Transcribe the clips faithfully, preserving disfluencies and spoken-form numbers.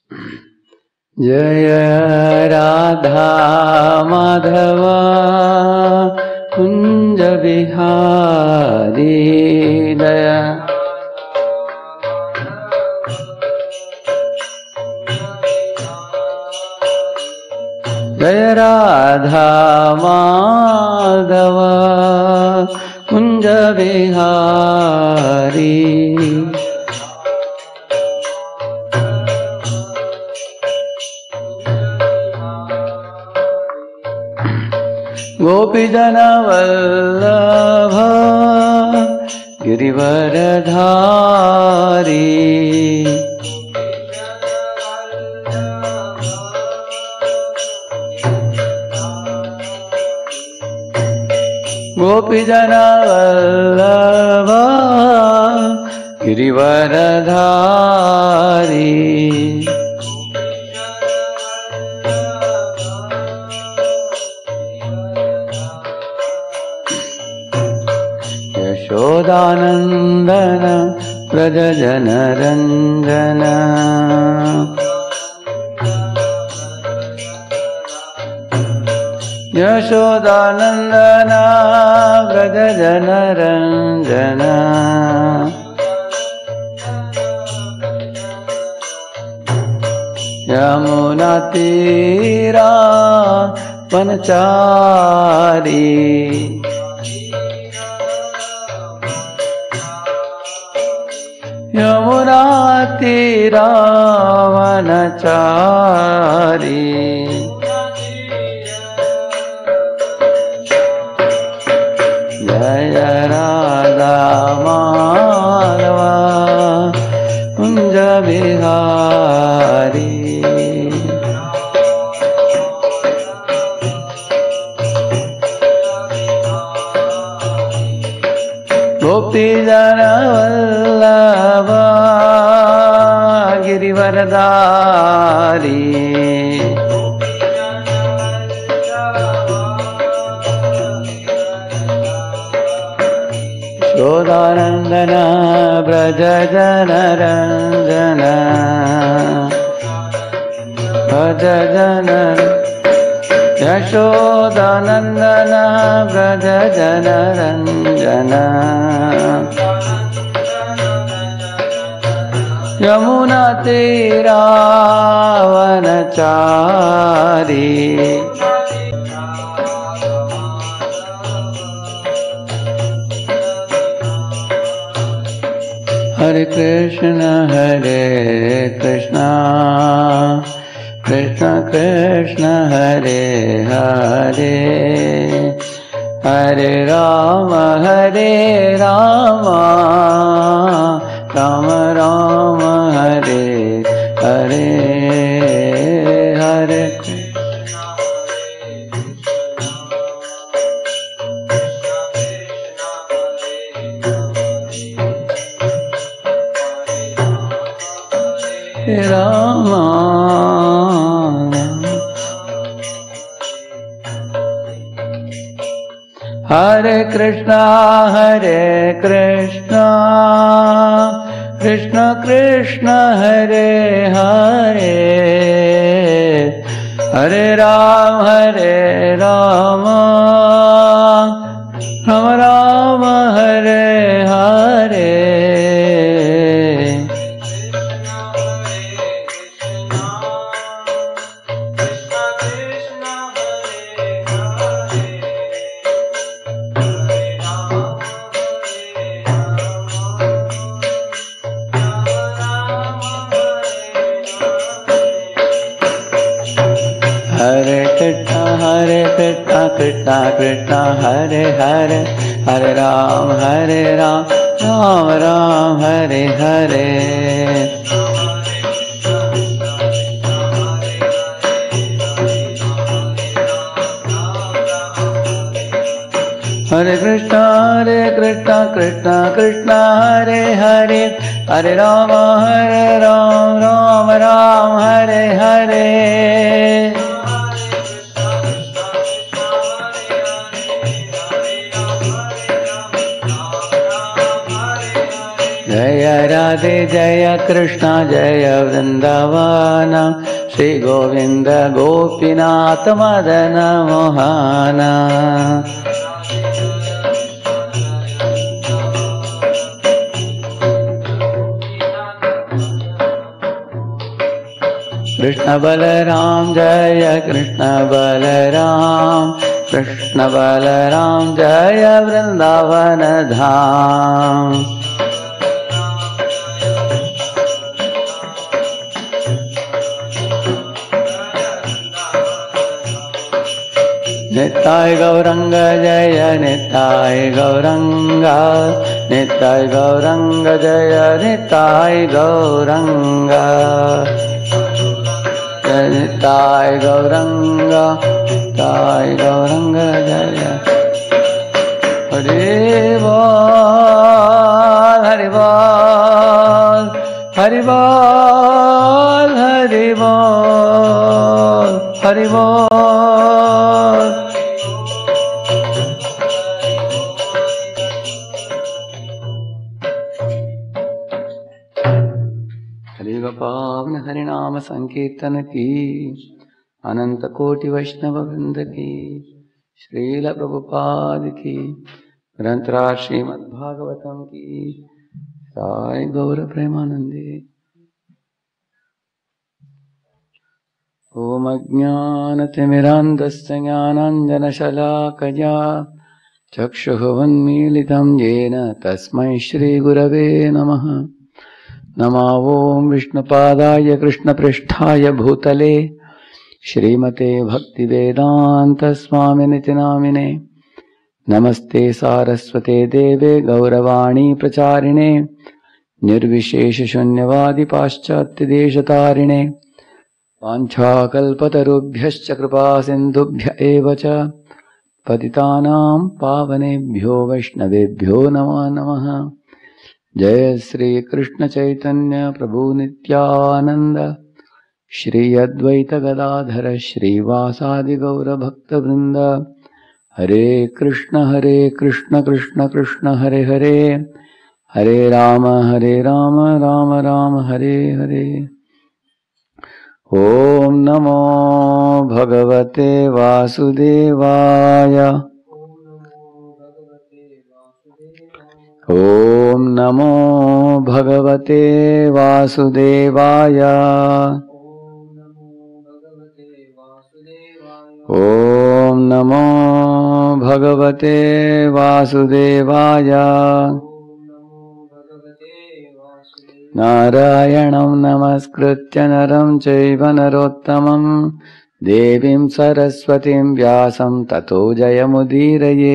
जय राधा माधव कुंज बिहारी दया। जय राधा माधव कुंज बिहारी। गोपीजन वल्लभ गिरिवरधारी। गोपीजन वल्लभ गिरिवरधारी। यशोदानंदन व्रज जन रंजन। यशोदानंदन व्रज जन रंजन। यमुना तीरा वनचारी। यमुना तीरा वनचारी। जय राधा माधव कुंज बिहारी। गोपीजन वल्लभ गिरिवरधारी। यशोदानंदन व्रज जन रंजन। व्रज जन यशोदानंदन व्रज जन रंजन। यमुना तीरा वनचारी। हरे कृष्ण हरे कृष्ण कृष्ण कृष्ण हरे हरे। हरे राम हरे राम राम राम हरे हरे। हरे राम। हरे कृष्णा हरे कृष्णा कृष्ण कृष्ण हरे हरे। हरे राम हरे राम राम राम हरे हरे। हरे कृष्णा हरे कृष्णा कृष्णा कृष्णा हरे हरे। हरे राम हरे राम राम राम हरे हरे। हरे कृष्णा हरे कृष्णा कृष्णा कृष्णा हरे हरे। हरे राम हरे राम राम राम हरे हरे। जय राधे जय कृष्ण जय वृंदावन श्री गोविंद गोपीनाथ मदन मोहन कृष्ण बलराम जय कृष्ण बलराम कृष्ण बलराम जय वृंदावन धाम निताय गौरंग जय निताय गौरंग निताय गौरंग जय निताय गौरंग निताय गौरंग निताय गौरंग जय हरि बोल हरि बोल हरि बोल हरि बोल हरि बोल हरि गोपाल हरिनाम संकीर्तन की अनंत कोटि वैष्णव वृंद की श्रील प्रभुपाद की ग्रंथराज श्रीमद् भागवतम की साई गौर प्रेमानंदे। ओम अज्ञानतिमिरान्धस्य ज्ञानाञ्जनशलाकया चक्षुरुन्मीलितं येन तस्मै श्रीगुरवे नमः। नमो ॐ विष्णुपादाय कृष्णपृष्ठाय भूतले श्रीमते भक्तिवेदान्त स्वामिनिति नामिने। नमस्ते सारस्वते देवे गौरवाणी प्रचारिणे निर्विशेष शून्यवादी पाश्चात्य देशतारिणे। वाञ्छाकल्पतरुभ्यश्च कृपा सिन्धुभ्य एव च पतितानां पावनेभ्यो वैष्णवेभ्यो नमो नमः। जय श्री कृष्ण चैतन्य प्रभु नित्यानंद श्री अद्वैत गदाधर श्रीवासादि गौर भक्त वृंद। हरे कृष्ण हरे कृष्ण कृष्ण कृष्ण हरे हरे हरे राम हरे राम राम राम हरे हरे। ओम नमो भगवते वासुदेवाय ओम नमो भगवते वासुदेवाय ओम नमो भगवते वासुदेवाय। नारायणं नमस्कृत्य नरं चैव नरोत्तमं देवीं सरस्वतीं व्यासं ततो जयमुदीरये।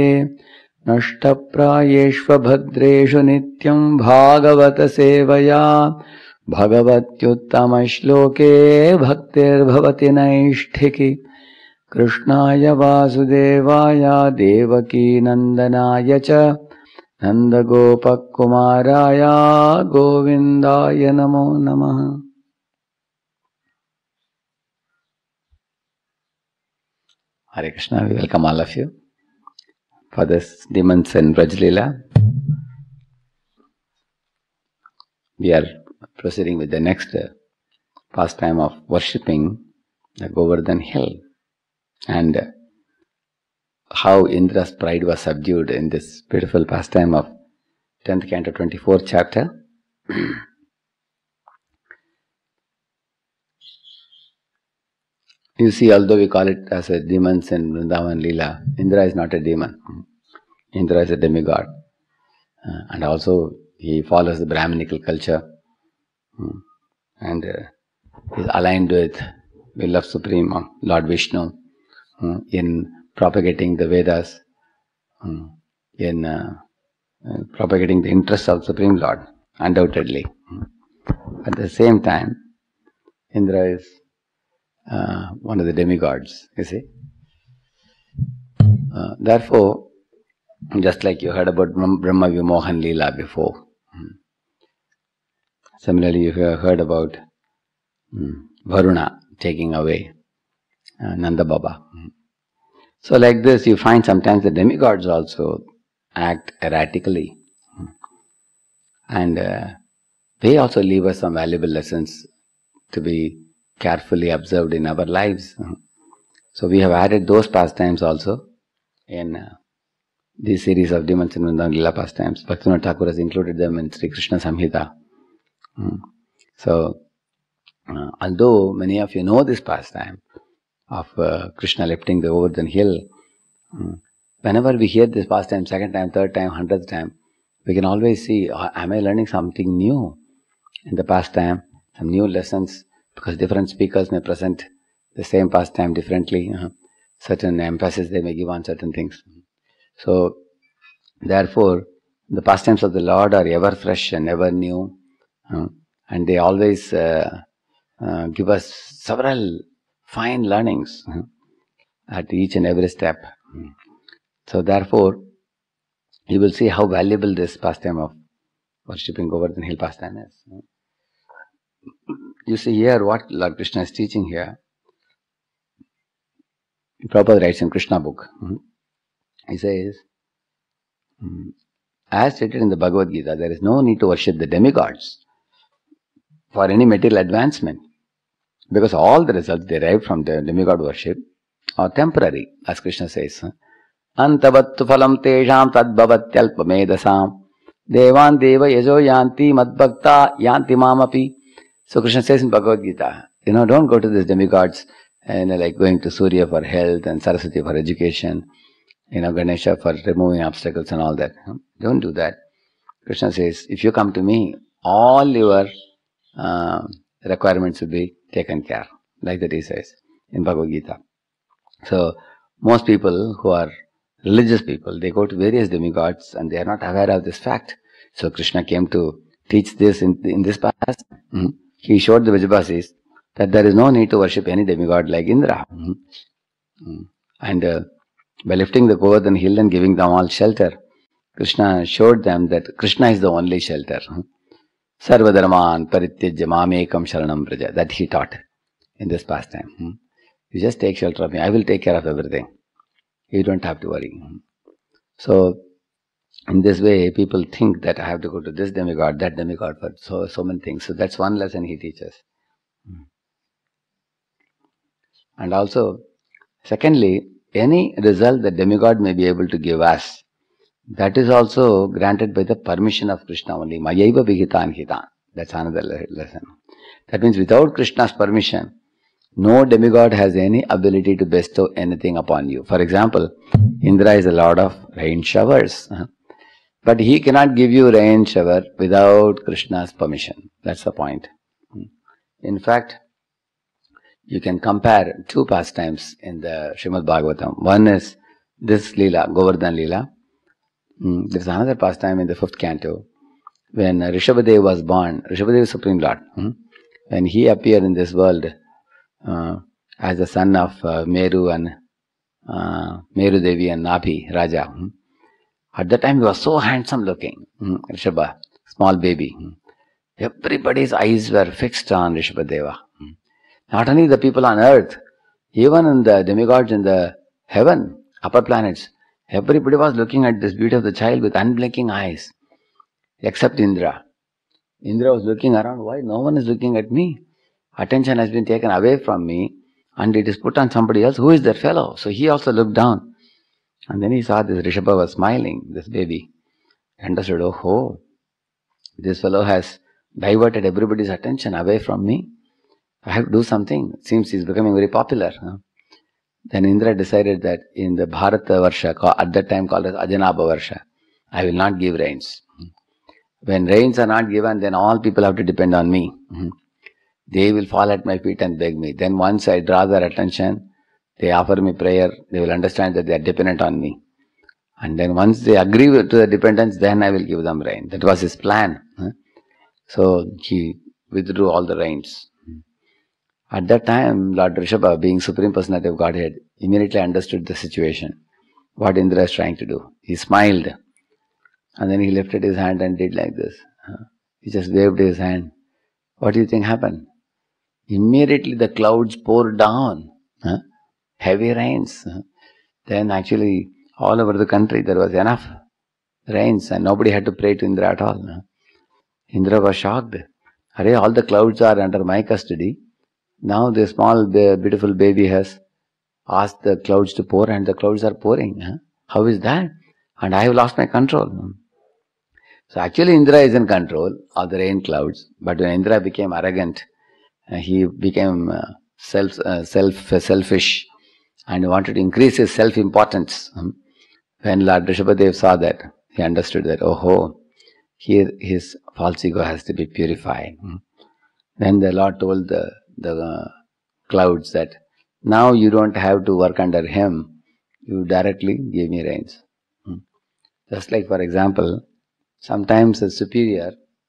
नष्टप्रायेष्वभद्रेषु नित्यं भागवत सेवया भगवत्युत्तमश्लोके भक्तिर्भवति नैष्ठिकी। कृष्णाय वासुदेवाय देवकी नंदनाय च नन्दगोपकुमाराय गोविन्दाय नमो नमः। Hare Krishna, we welcome all of you for this Demons and Braj Leela. We are proceeding with the next uh, pastime of worshipping the Govardhan hill, and uh, how Indra's pride was subdued in this beautiful pastime of tenth canto, twenty-fourth chapter. You see, although we call it as a demons in Vrindavan Leela, Indra is not a demon. Indra is a demigod. Uh, and also he follows the Brahminical culture um, and uh, is aligned with will of Supreme uh, Lord Vishnu uh, in propagating the Vedas, um, in uh, uh, propagating the interests of Supreme Lord, undoubtedly. At the same time, Indra is uh, one of the demigods, you see. Uh, therefore, just like you heard about Brahma Vimohan Leela before, similarly you have heard about um, Varuna taking away uh, Nanda Baba. So like this, you find sometimes the demigods also act erratically, and uh, they also leave us some valuable lessons to be carefully observed in our lives. So we have added those pastimes also in uh, this series of Demons in Vrindavan Lila pastimes. Bhaktivinoda Thakur has included them in Sri Krishna Samhita. Mm. So, uh, although many of you know this pastime of uh, Krishna lifting the Govardhan hill, mm, whenever we hear this pastime, second time, third time, hundredth time, we can always see, oh, am I learning something new in the pastime, some new lessons, because different speakers may present the same pastime differently, uh, certain emphasis they may give on certain things. So, therefore, the pastimes of the Lord are ever fresh and ever new, uh, and they always uh, uh, give us several fine learnings uh, at each and every step. So, therefore, you will see how valuable this pastime of worshipping Govardhan Hill pastime is. You see here what Lord Krishna is teaching here. Prabhupada writes in Krishna book. He says, as stated in the Bhagavad Gita, there is no need to worship the demigods for any material advancement, because all the results derived from the demigod worship are temporary, as Krishna says. Antavattu phalam tejam tadbhavatyalpamedasam devan deva yajo yanti madbhakta yanti mamapi. So Krishna says in Bhagavad Gita, you know, don't go to these demigods and uh, like going to Surya for health and Saraswati for education, you know, Ganesha for removing obstacles and all that. Don't do that. Krishna says, if you come to me, all your uh, requirements will be taken care. Like that he says in Bhagavad Gita. So, most people who are religious people, they go to various demigods and they are not aware of this fact. So, Krishna came to teach this in, in this past. Mm-hmm. He showed the Vrajavasis that there is no need to worship any demigod like Indra. Mm-hmm. And uh, by lifting the Govardhan hill and giving them all shelter, Krishna showed them that Krishna is the only shelter. Sarva dharman parityajya mamekam sharanam vraja. That he taught in this pastime. You just take shelter of me. I will take care of everything. You don't have to worry. So, in this way, people think that I have to go to this demigod, that demigod for so, so many things. So, that's one lesson he teaches. And also, secondly, any result that demigod may be able to give us, that is also granted by the permission of Krishna only. Mayaiva vihitan hitan. That's another lesson. That means without Krishna's permission, no demigod has any ability to bestow anything upon you. For example, Indra is the lord of rain showers. But he cannot give you rain shower without Krishna's permission. That's the point. In fact, you can compare two pastimes in the Srimad Bhagavatam. One is this Leela, Govardhan Leela. Mm, there is another pastime in the fifth canto. When Rishabhadev was born, Rishabhadev is Supreme Lord. Mm, when he appeared in this world uh, as the son of uh, Meru and uh, Meru Devi and Nabhi Raja. Mm, at that time he was so handsome looking, mm, Rishabha, small baby. Mm. Everybody's eyes were fixed on Rishabhadeva. Mm. Not only the people on earth, even in the demigods in the heaven, upper planets, everybody was looking at this beauty of the child with unblinking eyes, except Indra. Indra was looking around, why no one is looking at me? Attention has been taken away from me and it is put on somebody else. Who is that fellow? So he also looked down. And then he saw this Rishabha was smiling, this baby. He understood, oh, oh, this fellow has diverted everybody's attention away from me. I have to do something. It seems he's becoming very popular. Huh? Then Indra decided that in the Bharata Varsha, at that time called as Ajanabha Varsha, I will not give rains. When rains are not given, then all people have to depend on me. They will fall at my feet and beg me. Then once I draw their attention, they offer me prayer, they will understand that they are dependent on me. And then once they agree to the dependence, then I will give them rain. That was his plan. So he withdrew all the rains. At that time, Lord Rishabha, being Supreme Personality of Godhead, immediately understood the situation, what Indra is trying to do. He smiled, and then he lifted his hand and did like this. He just waved his hand. What do you think happened? Immediately the clouds poured down, heavy rains. Then actually, all over the country there was enough rains and nobody had to pray to Indra at all. Indra was shocked. Array, all the clouds are under my custody. Now the small beautiful baby has asked the clouds to pour and the clouds are pouring. Huh? How is that? And I have lost my control. So actually Indra is in control of the rain clouds, but when Indra became arrogant, uh, he became uh, self, uh, self, uh, selfish and wanted to increase his self-importance. Um, when Lord Rishabhadev saw that, he understood that, oh ho, here his false ego has to be purified. Um, then the Lord told the, the uh, clouds that, now you don't have to work under him, you directly give me rains. Um, just like for example, sometimes a superior,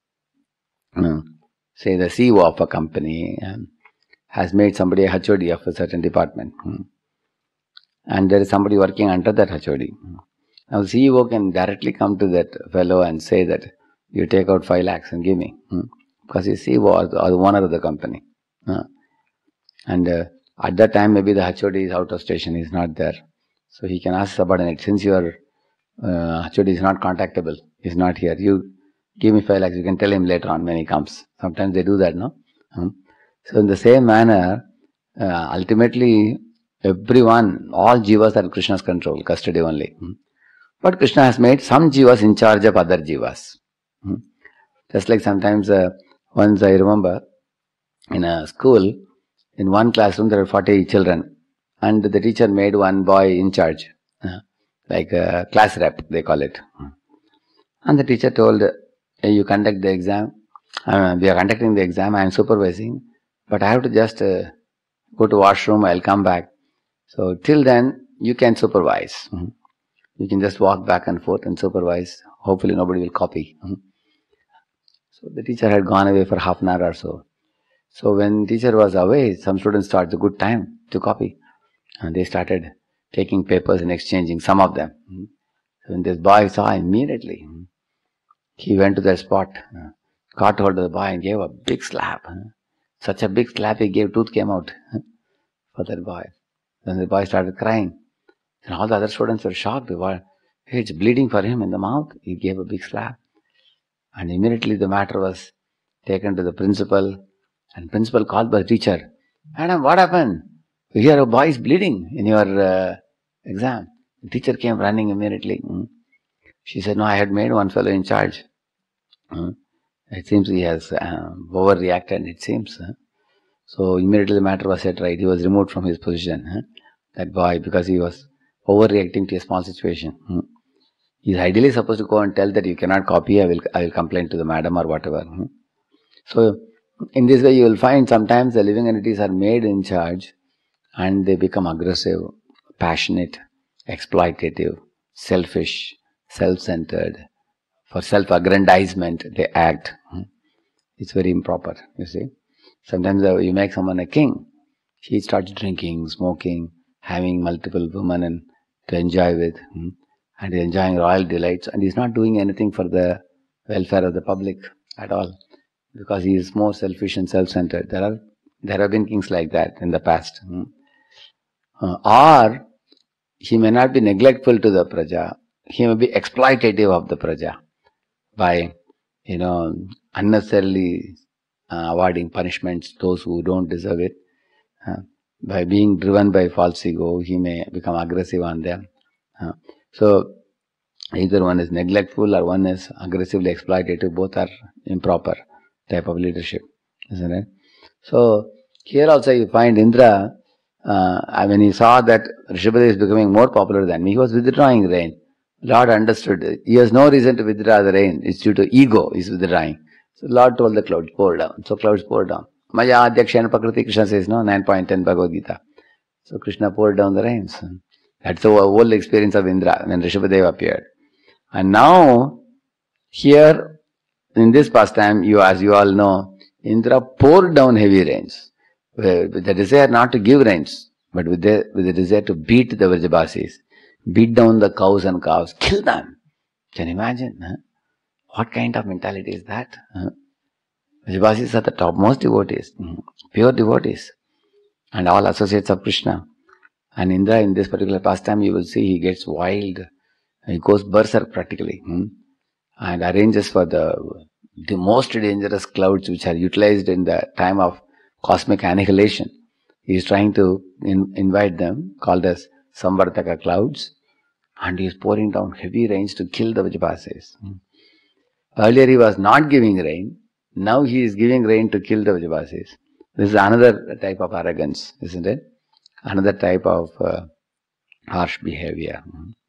um, say the C E O of a company, um, has made somebody a H O D of a certain department. Um, and there is somebody working under that H O D. Now the C E O can directly come to that fellow and say that, you take out five lakhs and give me. Um, because he's C E O or the, or the owner of the company. Uh, and uh, at that time maybe the H O D is out of station, he is not there. So he can ask subordinate, since your uh, H O D is not contactable, he is not here, you give me five lakhs, you can tell him later on when he comes. Sometimes they do that, no? Um, so in the same manner, uh, ultimately everyone, all jivas are in Krishna's control, custody only. Um, but Krishna has made some jivas in charge of other jivas. Um, just like sometimes, uh, once I remember, in a school, in one classroom there are forty children, and the teacher made one boy in charge, uh, like a class rep, they call it. And the teacher told, hey, you conduct the exam, uh, we are conducting the exam, I am supervising, but I have to just uh, go to washroom, I will come back. So till then, you can supervise. Mm-hmm. You can just walk back and forth and supervise. Hopefully nobody will copy. Mm-hmm. So the teacher had gone away for half an hour or so. So when teacher was away, some students thought it's a good time to copy. And they started taking papers and exchanging, some of them. Mm-hmm. So when this boy saw immediately, mm-hmm, he went to that spot, uh, caught hold of the boy and gave a big slap. Uh, such a big slap he gave, tooth came out uh, for that boy. Then the boy started crying. And all the other students were shocked. They were, hey, it's bleeding for him in the mouth. He gave a big slap. And immediately the matter was taken to the principal. And principal called the teacher. Madam, what happened? Here a boy is bleeding in your uh, exam. The teacher came running immediately. Mm. She said, no, I had made one fellow in charge. Mm. It seems he has uh, overreacted, it seems. Uh. So immediately the matter was set right. He was removed from his position. Uh. That boy, because he was overreacting to a small situation. Mm. He is ideally supposed to go and tell that you cannot copy, I will, I will complain to the madam or whatever. Mm. So in this way you will find sometimes the living entities are made in charge and they become aggressive, passionate, exploitative, selfish, self-centered. For self-aggrandizement they act. It's very improper, you see. Sometimes you make someone a king. He starts drinking, smoking, having multiple women and to enjoy with, and enjoying royal delights, and he's not doing anything for the welfare of the public at all, because he is more selfish and self-centered. There are there have been kings like that in the past. Uh, or he may not be neglectful to the praja, he may be exploitative of the praja by, you know, unnecessarily uh, awarding punishments to those who don't deserve it. Uh, by being driven by false ego, he may become aggressive on them. Uh, so, either one is neglectful or one is aggressively exploitative, both are improper type of leadership, isn't it? So, here also you find Indra, uh, when he saw that Rishabhadev is becoming more popular than me, he was withdrawing rain. Lord understood, he has no reason to withdraw the rain, it's due to ego, he is withdrawing. So Lord told the clouds, pour down. So clouds poured down. Maya Adhyakshena Prakriti, Krishna says, no, nine point ten Bhagavad Gita. So Krishna poured down the rains. That's the whole experience of Indra when Rishabhadev appeared. And now, here, in this pastime, you, as you all know, Indra poured down heavy rains. With the desire not to give rains, but with the, with the desire to beat the Vrajabasis. Beat down the cows and calves, kill them. Can you imagine? Huh? What kind of mentality is that? Huh? Vrajabasis are the topmost devotees, pure devotees, and all associates of Krishna. And Indra, in this particular pastime, you will see he gets wild. He goes berserk practically, hmm? and arranges for the the most dangerous clouds which are utilized in the time of cosmic annihilation. He is trying to in, invite them, called as Samvartaka clouds, and he is pouring down heavy rains to kill the Vajrapasis. Earlier he was not giving rain, now he is giving rain to kill the Vajrapasis. This is another type of arrogance, isn't it? Another type of uh, harsh behavior.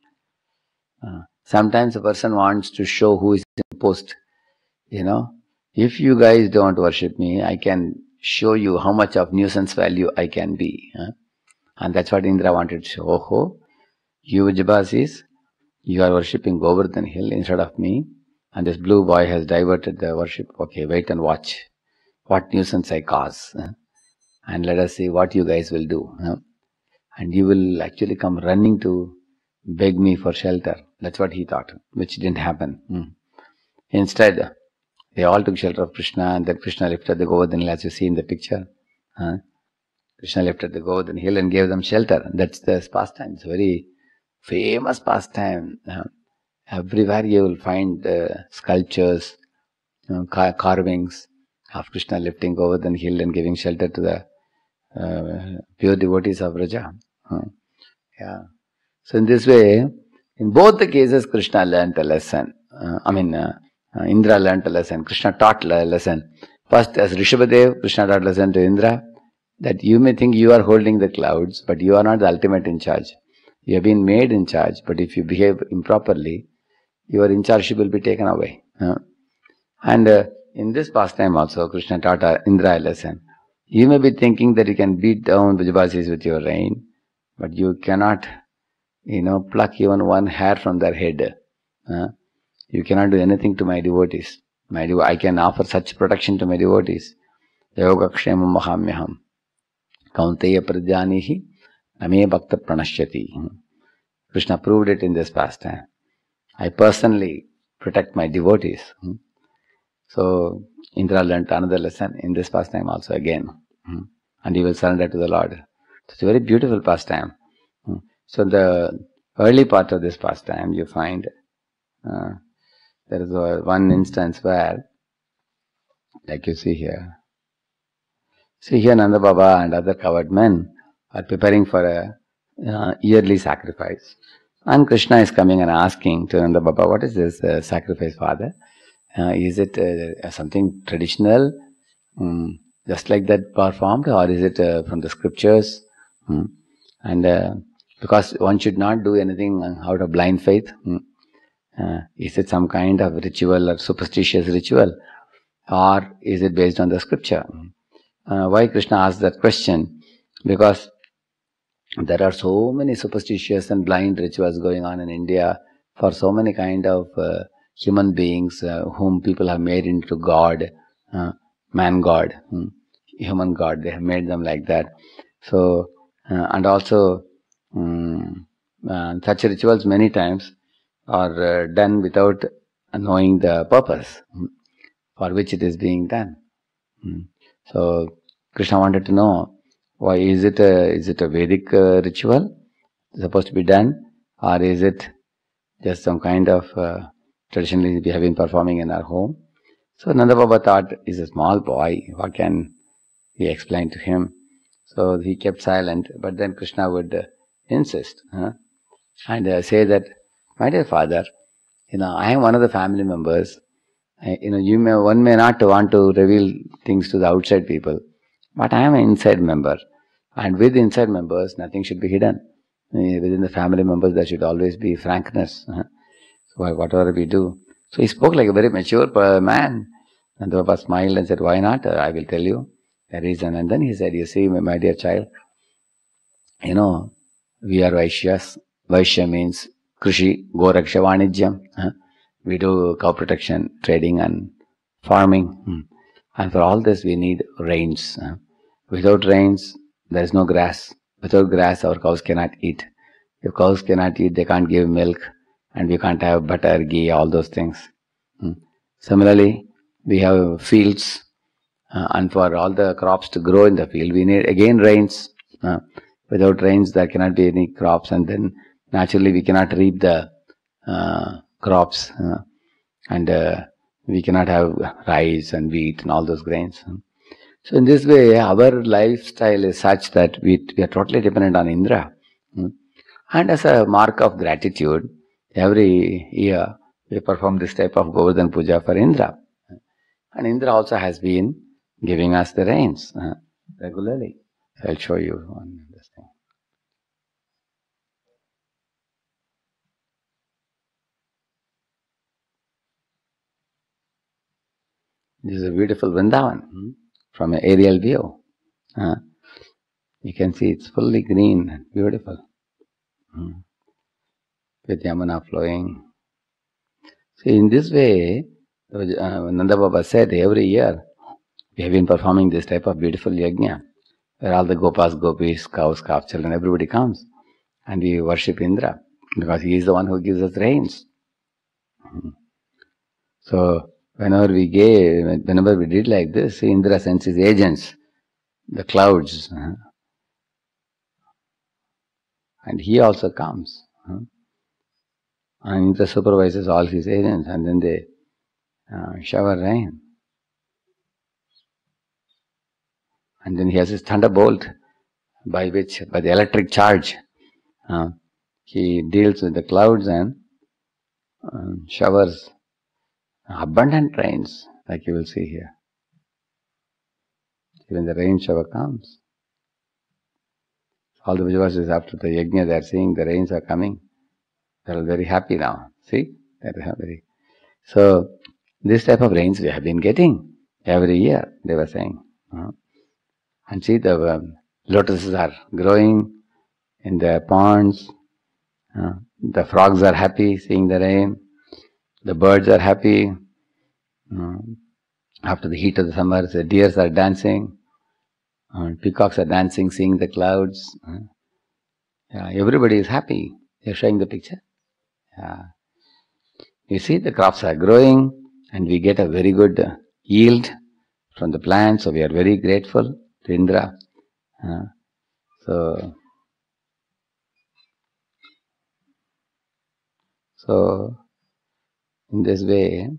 Uh, sometimes a person wants to show who is imposed. You know, if you guys don't worship me, I can show you how much of nuisance value I can be. Huh? And that's what Indra wanted to show. Oh, ho, you Vajrapasis, you are worshipping Govardhan hill instead of me, and this blue boy has diverted the worship. Okay, wait and watch what nuisance I cause. Huh? And let us see what you guys will do. Huh? And you will actually come running to beg me for shelter. That's what he thought, which didn't happen. Hmm. Instead, they all took shelter of Krishna, and then Krishna lifted the Govardhan hill, as you see in the picture. Huh? Krishna lifted the Govardhan hill and gave them shelter. That's the pastime. It's a very famous pastime. Huh? Everywhere you will find uh, sculptures, you know, car carvings of Krishna lifting Govardhan hill and giving shelter to the uh, pure devotees of Vraja. Huh? Yeah. So in this way, in both the cases, Krishna learnt a lesson. Uh, I mean, uh, uh, Indra learnt a lesson. Krishna taught a lesson. First, as Rishabhadev, Krishna taught a lesson to Indra, that you may think you are holding the clouds, but you are not the ultimate in charge. You have been made in charge, but if you behave improperly, your in charge will be taken away. Uh, and uh, in this pastime also, Krishna taught uh, Indra a lesson. You may be thinking that you can beat down Vajrapasis with your rain, but you cannot, you know, pluck even one hair from their head. Uh, you cannot do anything to my devotees. My devo I can offer such protection to my devotees. Yoga kshemam mahamyaham. Kaunteya pradyanihi name bhakta pranashyati. Krishna proved it in this pastime. I personally protect my devotees. So Indra learnt another lesson in this pastime also again. And he will surrender to the Lord. So it's a very beautiful pastime. So the early part of this pastime, you find uh, there is a, one instance where, like you see here, see here Nanda Baba and other covered men are preparing for a uh, yearly sacrifice. And Krishna is coming and asking to Nanda Baba, what is this uh, sacrifice, Father? Uh, is it uh, something traditional, um, just like that performed, or is it uh, from the scriptures? Um, and uh, because one should not do anything out of blind faith. Um, uh, is it some kind of ritual or superstitious ritual, or is it based on the scripture? Uh, why Krishna asked that question? Because there are so many superstitious and blind rituals going on in India for so many kind of uh, human beings uh, whom people have made into God, uh, man God, um, human God. They have made them like that. So, uh, and also um, uh, such rituals many times are uh, done without knowing the purpose um, for which it is being done. Um, so, Krishna wanted to know, why is it a, is it a Vedic uh, ritual supposed to be done, or is it just some kind of uh, traditionally we have been performing in our home? So Nanda Baba thought, he's a small boy, what can he explain to him? So he kept silent, but then Krishna would uh, insist huh? and uh, say that, my dear father, you know, I am one of the family members. I, you know, you may one may not want to reveal things to the outside people, but I am an inside member, and with inside members, nothing should be hidden. Within the family members, there should always be frankness. Huh? So whatever we do. So he spoke like a very mature man. And the Baba smiled and said, why not? I will tell you the reason. And then he said, you see, my dear child, you know, we are Vaishyas. Vaishya means Krishi, Goraksha, Vanijyam. Huh? We do cow protection, trading and farming. And for all this, we need rains. Huh? Without rains, there is no grass. Without grass, our cows cannot eat. If cows cannot eat, they can't give milk. And we can't have butter, ghee, all those things. Hmm. Similarly, we have fields, uh, and for all the crops to grow in the field, we need again rains. Uh, without rains, there cannot be any crops, and then naturally we cannot reap the uh, crops. Uh, and uh, we cannot have rice and wheat and all those grains. So in this way, our lifestyle is such that we, we are totally dependent on Indra. And as a mark of gratitude, every year we perform this type of Govardhan Puja for Indra. And Indra also has been giving us the rains uh, regularly. I'll show you on this thing. This is a beautiful Vrindavan hmm, from an aerial view. Uh, you can see it's fully green and beautiful. Hmm. With Yamuna flowing. See, in this way, uh, Nanda Baba said every year we have been performing this type of beautiful yajna, where all the gopas, gopis, cows, calf children, everybody comes and we worship Indra because he is the one who gives us rains. Hmm. So, whenever we gave, whenever we did like this, Indra sends his agents, the clouds, uh, and he also comes. Uh, and Indra supervises all his agents, and then they uh, shower rain. And then he has his thunderbolt, by which, by the electric charge, uh, he deals with the clouds and uh, showers abundant rains, like you will see here. Even the rain shower comes. All the Vijavasis after the yajna, they are seeing the rains are coming. They are very happy now. See? They are very. So, this type of rains we have been getting every year, they were saying. Uh, and see, the um, lotuses are growing in the ponds. Uh, the frogs are happy seeing the rain. The birds are happy. Uh, after the heat of the summer, the deers are dancing. Uh, peacocks are dancing, seeing the clouds. Uh, yeah, everybody is happy. They are showing the picture. Yeah. You see, the crops are growing and we get a very good uh, yield from the plants, so we are very grateful to Indra. Uh, so, so, in this way,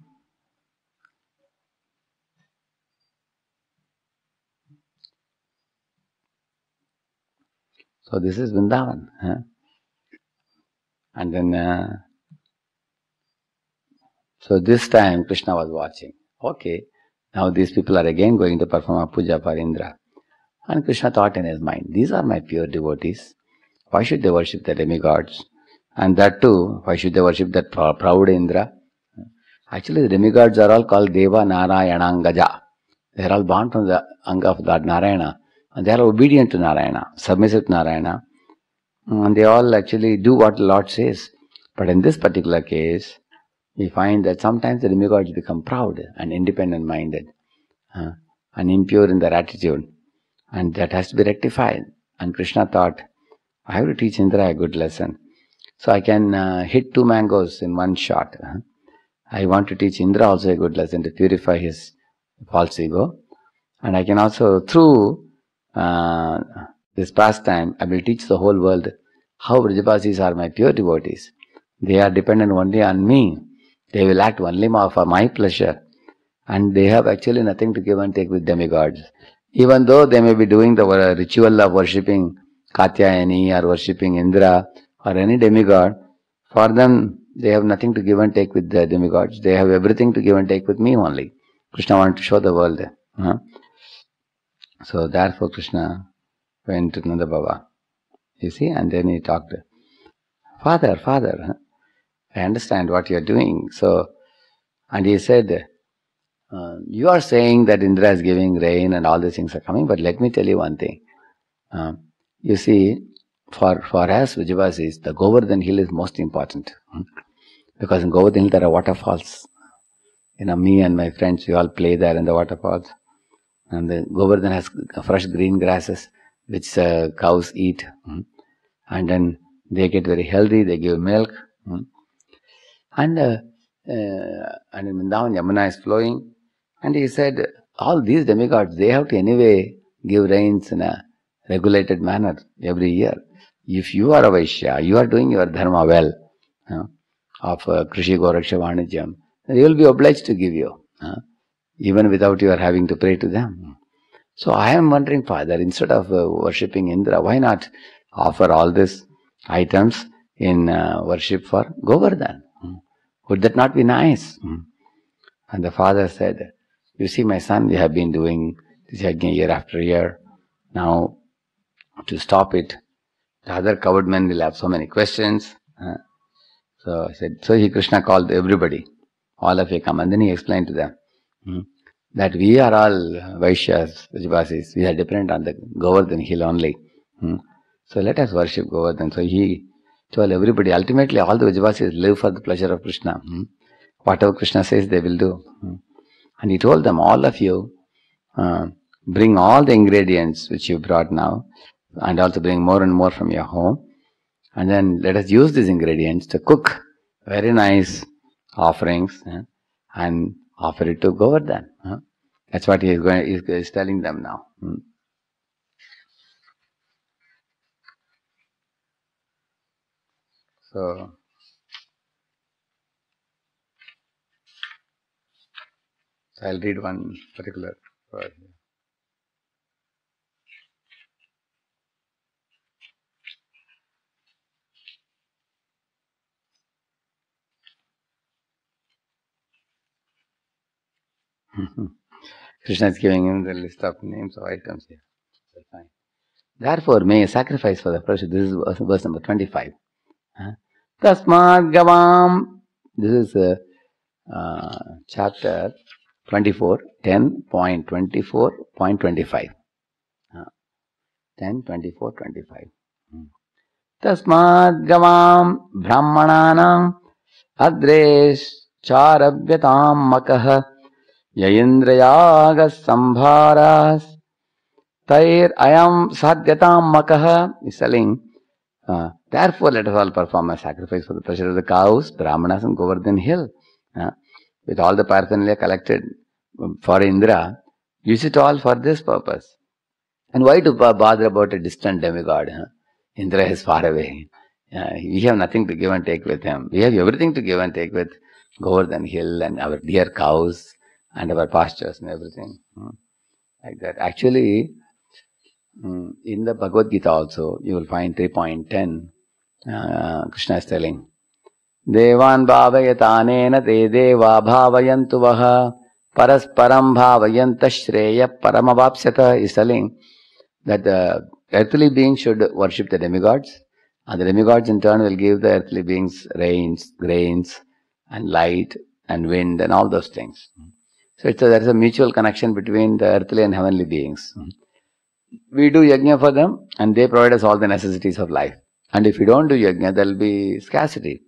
so this is Vrindavan. Huh? And then, uh, so this time Krishna was watching. Okay, now these people are again going to perform a puja for Indra. And Krishna thought in his mind, these are my pure devotees. Why should they worship the demigods? And that too, why should they worship that proud Indra? Actually, the demigods are all called Deva Narayana Angaja. They are all born from the Anga of Lord Narayana. And they are obedient to Narayana, submissive to Narayana. And they all actually do what the Lord says. But in this particular case, we find that sometimes the demigods become proud and independent-minded uh, and impure in their attitude. And that has to be rectified. And Krishna thought, I have to teach Indra a good lesson. So I can uh, hit two mangoes in one shot. Uh, I want to teach Indra also a good lesson to purify his false ego. And I can also, through uh, this pastime, I will teach the whole world how Vrijabasis are my pure devotees. They are dependent only on me. They will act only for my pleasure. And they have actually nothing to give and take with demigods. Even though they may be doing the ritual of worshipping Katyayani or worshipping Indra or any demigod, for them they have nothing to give and take with the demigods. They have everything to give and take with me only. Krishna wanted to show the world. Huh? So therefore Krishna went to Nanda Baba. You see, and then he talked, Father, Father, huh? I understand what you are doing. So, and he said, uh, you are saying that Indra is giving rain and all these things are coming, but let me tell you one thing. Uh, you see, for, for us Vijavasis, the Govardhan hill is most important. Hmm? Because in Govardhan hill there are waterfalls. You know, me and my friends, we all play there in the waterfalls. And the Govardhan has fresh green grasses, which uh, cows eat. Hmm? And then they get very healthy, they give milk. Hmm? And, uh, uh, and in Vrindavan, Yamuna is flowing. And he said, all these demigods, they have to anyway give rains in a regulated manner every year. If you are a Vaishya, you are doing your dharma well, you know, of uh, Krishi Goraksha Vanijyam, They will be obliged to give you, uh, even without you are having to pray to them. So I am wondering, Father, instead of uh, worshipping Indra, why not offer all these items in uh, worship for Govardhan? Would that not be nice? And the father said, you see, my son, we have been doing this yajna year after year. Now, to stop it, the other coward men will have so many questions. Uh, so I said, so he Krishna called everybody, all of you come, and then he explained to them hmm, that we are all Vaishyas, Vajbasis, we are dependent on the Govardhan hill only. Hmm. So let us worship Govardhan. So he told everybody, ultimately all the Vajbasis live for the pleasure of Krishna. Hmm. Whatever Krishna says, they will do. Hmm. And he told them, all of you, uh, bring all the ingredients which you brought now, and also bring more and more from your home. And then let us use these ingredients to cook very nice offerings uh, and offer it to Govardhan. Uh. That's what he is going. He is telling them now. Hmm. So, so I'll read one particular verse. Krishna is giving him the list of names of items here. So fine. Therefore, may a sacrifice for the precious. This is verse, verse number twenty-five. Tasmad Gavam. This is uh, uh, chapter twenty-four, ten point twenty-four point twenty-five. Uh, ten, twenty-four, twenty-five. Tasmad Gavam Brahmananam Adresh Charabhyatam Makah Yaindrayagas Sambharas Tair Ayam Sadhyatam Makah is telling, uh, therefore let us all perform a sacrifice for the pleasure of the cows, Brahmanas and Govardhan hill. Uh, with all the paraphernalia collected for Indra, use it all for this purpose. And why to bother about a distant demigod? Huh? Indra is far away. Uh, we have nothing to give and take with him. We have everything to give and take with Govardhan hill and our dear cows and our pastures and everything. Hmm. Like that. Actually, hmm, in the Bhagavad Gita also, you will find three point ten, uh, Krishna is telling, Devan bhavayatanena te deva bhavayantu vaha parasparam bhavayanta shreya paramavapsyata is telling that the earthly beings should worship the demigods, and the demigods in turn will give the earthly beings rains, grains, and light, and wind, and all those things. So it's a, there is a mutual connection between the earthly and heavenly beings. We do yajna for them, and they provide us all the necessities of life. And if we don't do yajna, there will be scarcity.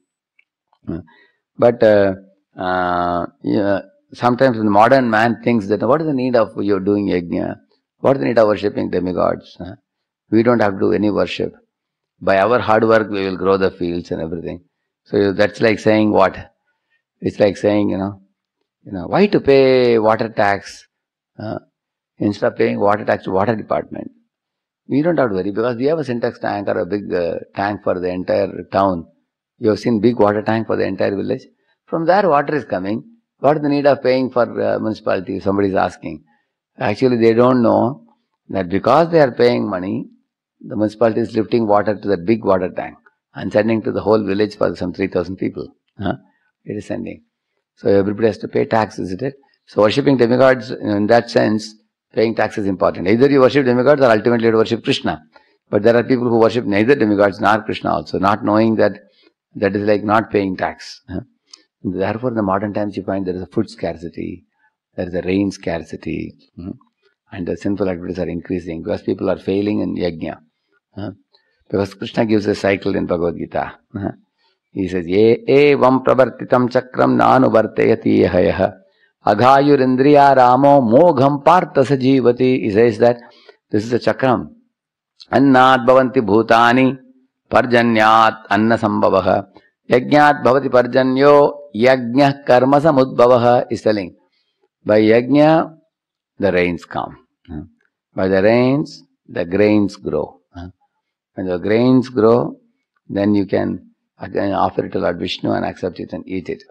But uh, uh, yeah, sometimes the modern man thinks that what is the need of you doing yajna? What is the need of worshipping demigods? Huh? We don't have to do any worship. By our hard work, we will grow the fields and everything. So that's like saying what? It's like saying, you know, you know, why to pay water tax uh, instead of paying water tax to water department? We don't have to worry because we have a syntax tank or a big uh, tank for the entire town. You have seen big water tank for the entire village. From there, water is coming. What is the need of paying for uh, municipality? Somebody is asking. Actually, they don't know that because they are paying money, the municipality is lifting water to that big water tank and sending to the whole village for some three thousand people. Huh? It is sending. So everybody has to pay tax, isn't it? So worshipping demigods, in that sense, paying tax is important. Either you worship demigods or ultimately you worship Krishna. But there are people who worship neither demigods nor Krishna also, not knowing that that is like not paying tax. Huh? Therefore, in the modern times, you find there is a food scarcity. There is a rain scarcity, hmm? and the sinful activities are increasing because people are failing in yajna. Huh? Because Krishna gives a cycle in Bhagavad Gita. Huh? He says, Ye evam pravartitam chakram nanu vartayati yahayaha aghayurindriya ramo mogham partha sajivati. He says that this is a chakram. Annat bhavanti bhutani parjanyat anna sambhavaha yajnat bhavati parjanyo yajna karma samudbhavaha is telling. By yajna, the rains come. By the rains, the grains grow. When the grains grow, then you can again offer it to Lord Vishnu and accept it and eat it.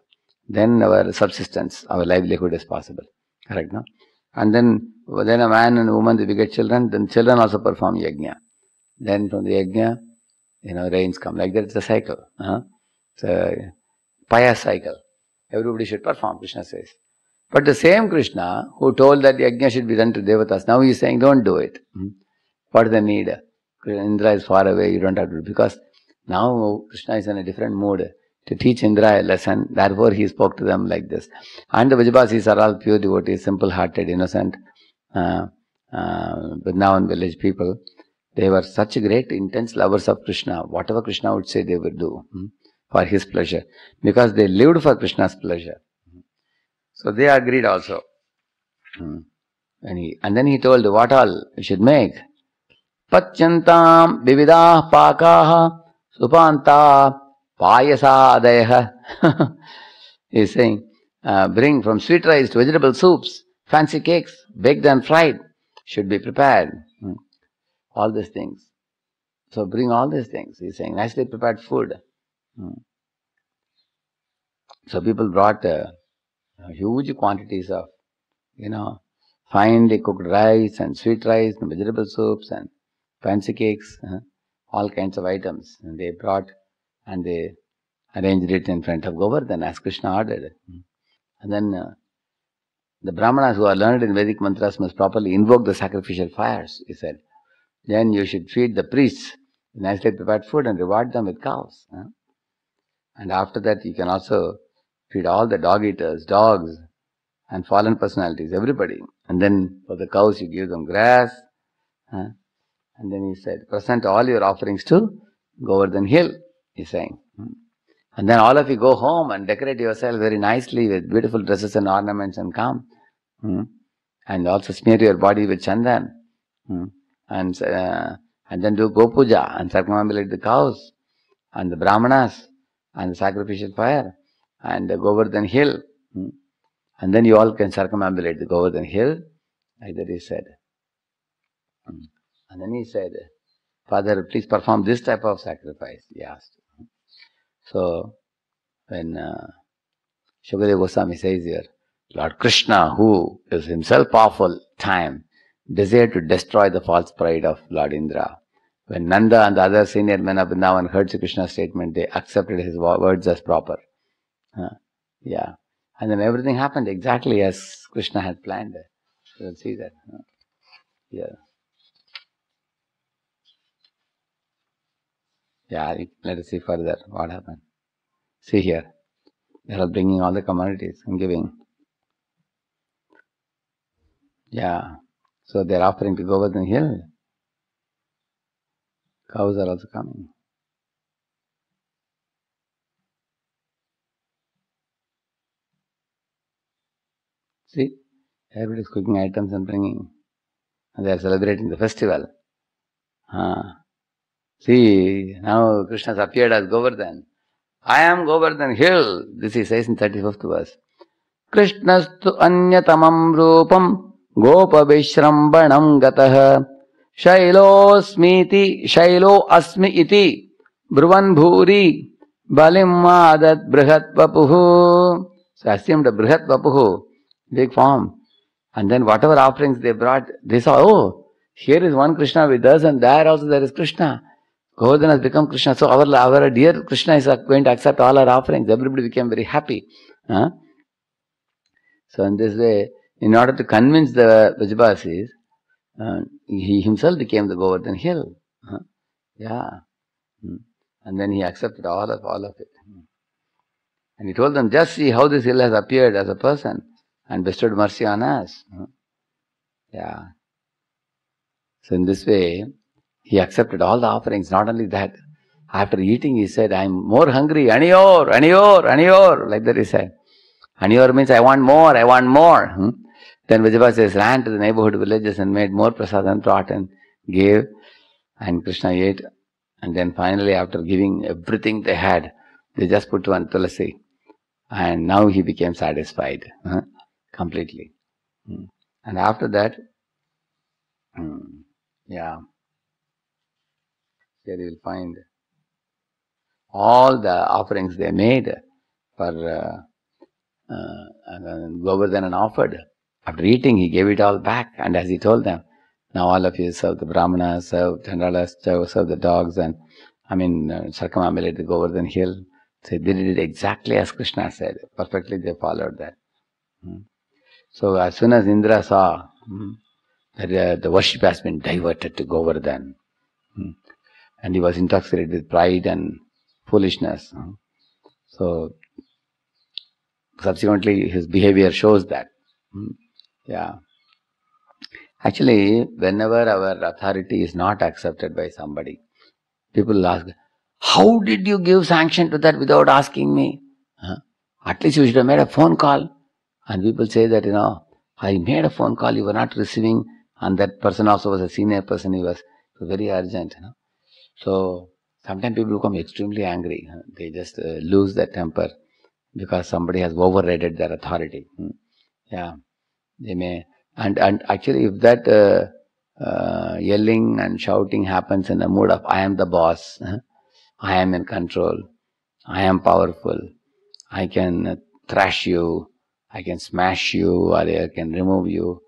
then our subsistence, our livelihood is possible. Correct, no? And then, then a man and a woman, they beget children, then children also perform yajna. Then from the yajna, you know, rains come. Like that, it's a cycle. Uh-huh. It's a pious cycle. Everybody should perform, Krishna says. But the same Krishna who told that yajna should be done to devatas, now he is saying, don't do it. Hmm? What is the need? Indra is far away, you don't have to do it. Because now Krishna is in a different mood to teach Indra a lesson. Therefore he spoke to them like this. And the Vrajabasis are all pure devotees, simple-hearted, innocent, uh, uh, Vrindavan village people. They were such great, intense lovers of Krishna. Whatever Krishna would say, they would do hmm, for his pleasure. Because they lived for Krishna's pleasure. So they agreed also. Hmm. And, he, and then he told what all we should make. Pacyantam vividah pakaha supanta payasadayah. He is saying, uh, bring from sweet rice to vegetable soups, fancy cakes, baked and fried, should be prepared. Hmm. All these things. So bring all these things. He is saying, nicely prepared food. Hmm. So people brought uh, huge quantities of, you know, finely cooked rice and sweet rice and vegetable soups and fancy cakes, uh, all kinds of items. And they brought and they arranged it in front of Govardhan as Krishna ordered. And then uh, the Brahmanas who are learned in Vedic mantras must properly invoke the sacrificial fires, he said. Then you should feed the priests nicely prepared food and reward them with cows. Uh. And after that you can also feed all the dog eaters, dogs, and fallen personalities, everybody. And then for the cows you give them grass. Uh, and then he said, present all your offerings to Govardhan Hill, he's saying. And then all of you go home and decorate yourself very nicely with beautiful dresses and ornaments and come. And also smear your body with chandan. And, uh, and then do go puja and circumambulate the cows and the brahmanas and the sacrificial fire and the Govardhan Hill. And then you all can circumambulate the Govardhan Hill, like that he said. And then he said, Father, please perform this type of sacrifice, he asked. So, when uh, Shukadeva Goswami says here, Lord Krishna, who is himself powerful, time, desired to destroy the false pride of Lord Indra. When Nanda and the other senior men of Vrindavan heard Sri Krishna's statement, they accepted his words as proper. Uh, yeah. And then everything happened exactly as Krishna had planned. You will see that. Uh, yeah. Yeah, let us see further what happened. See here. They are bringing all the commodities and giving. Yeah. So they are offering to Govardhan Hill. Cows are also coming. See, everybody is cooking items and bringing. And they are celebrating the festival. Ah. See, now Krishna has appeared as Govardhan. I am Govardhan Hill. This he says in thirty-fifth verse. Krishnastu anyatamam rupam gopa vishrambhanam gatah shailosmiti shailo asmi iti bruvan bhuri balim madat brihat vapuhu. So assumed a brihat vapuhu, big form. And then whatever offerings they brought, they saw, oh, here is one Krishna with us and there also there is Krishna. Govardhan has become Krishna. So our, our dear Krishna is going to accept all our offerings. Everybody became very happy. Huh? So in this way, in order to convince the Vrajabasis, uh, he himself became the Govardhan Hill. Huh? Yeah. And then he accepted all of all of it. And he told them, just see how this hill has appeared as a person and bestowed mercy on us. Huh? Yeah. So in this way, he accepted all the offerings. Not only that, after eating he said, I am more hungry. Aniyor, Aniyor, Aniyor. Like that he said. Aniyor means I want more, I want more. Hmm? Then Vrajabasis ran to the neighborhood villages and made more prasad and brought and gave. And Krishna ate. And then finally, after giving everything they had, they just put one tulasi. And now he became satisfied. Huh? Completely. Hmm. And after that, hmm, yeah, here you will find all the offerings they made for uh, uh, and Govardhan offered. After eating, he gave it all back, and as he told them, now all of you serve the Brahmanas, serve Chandralas, serve, serve the dogs, and I mean, uh, circumambulate the Govardhan hill. So they did it exactly as Krishna said. Perfectly they followed that. Hmm. So as soon as Indra saw hmm, that uh, the worship has been diverted to Govardhan, hmm, and he was intoxicated with pride and foolishness. Hmm. So subsequently his behavior shows that. Hmm. Yeah. Actually, whenever our authority is not accepted by somebody, people ask, how did you give sanction to that without asking me? Huh? At least you should have made a phone call. And people say that, you know, I made a phone call, you were not receiving, and that person also was a senior person, he was, it was very urgent. You know? So, sometimes people become extremely angry. Huh? They just uh, lose their temper because somebody has overrated their authority. Hmm? Yeah, they may. And, and actually, if that uh, uh, yelling and shouting happens in the mood of, I am the boss, huh? I am in control, I am powerful, I can thrash you, I can smash you, or I can remove you,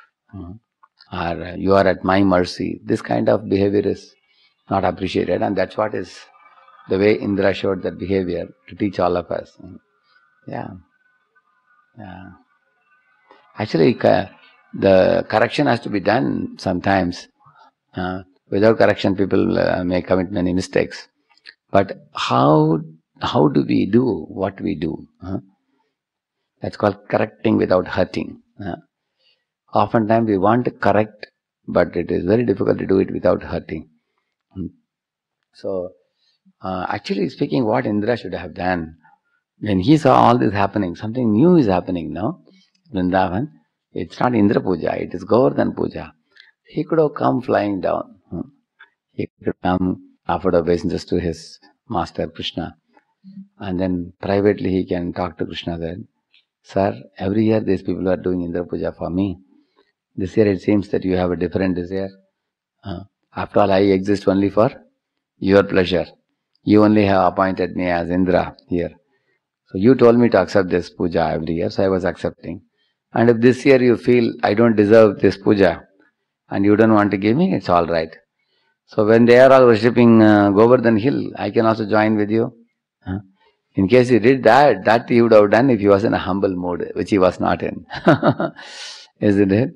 or you are at my mercy. This kind of behavior is not appreciated, and that's what is the way Indra showed that behavior to teach all of us. Yeah. Yeah. Actually, the correction has to be done sometimes. Uh, without correction, people uh, may commit many mistakes. But how how do we do what we do? Huh? That's called correcting without hurting. Huh? Oftentimes we want to correct, but it is very difficult to do it without hurting. Hmm. So, uh, actually speaking, what Indra should have done, when he saw all this happening, something new is happening now, Vrindavan, it's not Indra Puja, it is Govardhan Puja. He could have come flying down. Hmm. He could have come, offered obeisance to his master Krishna. And then privately he can talk to Krishna then. Sir, every year these people are doing Indra Puja for me. This year it seems that you have a different desire. Uh, after all, I exist only for your pleasure. You only have appointed me as Indra here. So you told me to accept this puja every year, so I was accepting. And if this year you feel I don't deserve this puja and you don't want to give me, it's all right. So when they are all worshipping uh, Govardhan hill, I can also join with you. Huh? In case he did that, that he would have done if he was in a humble mood, which he was not in. Isn't it?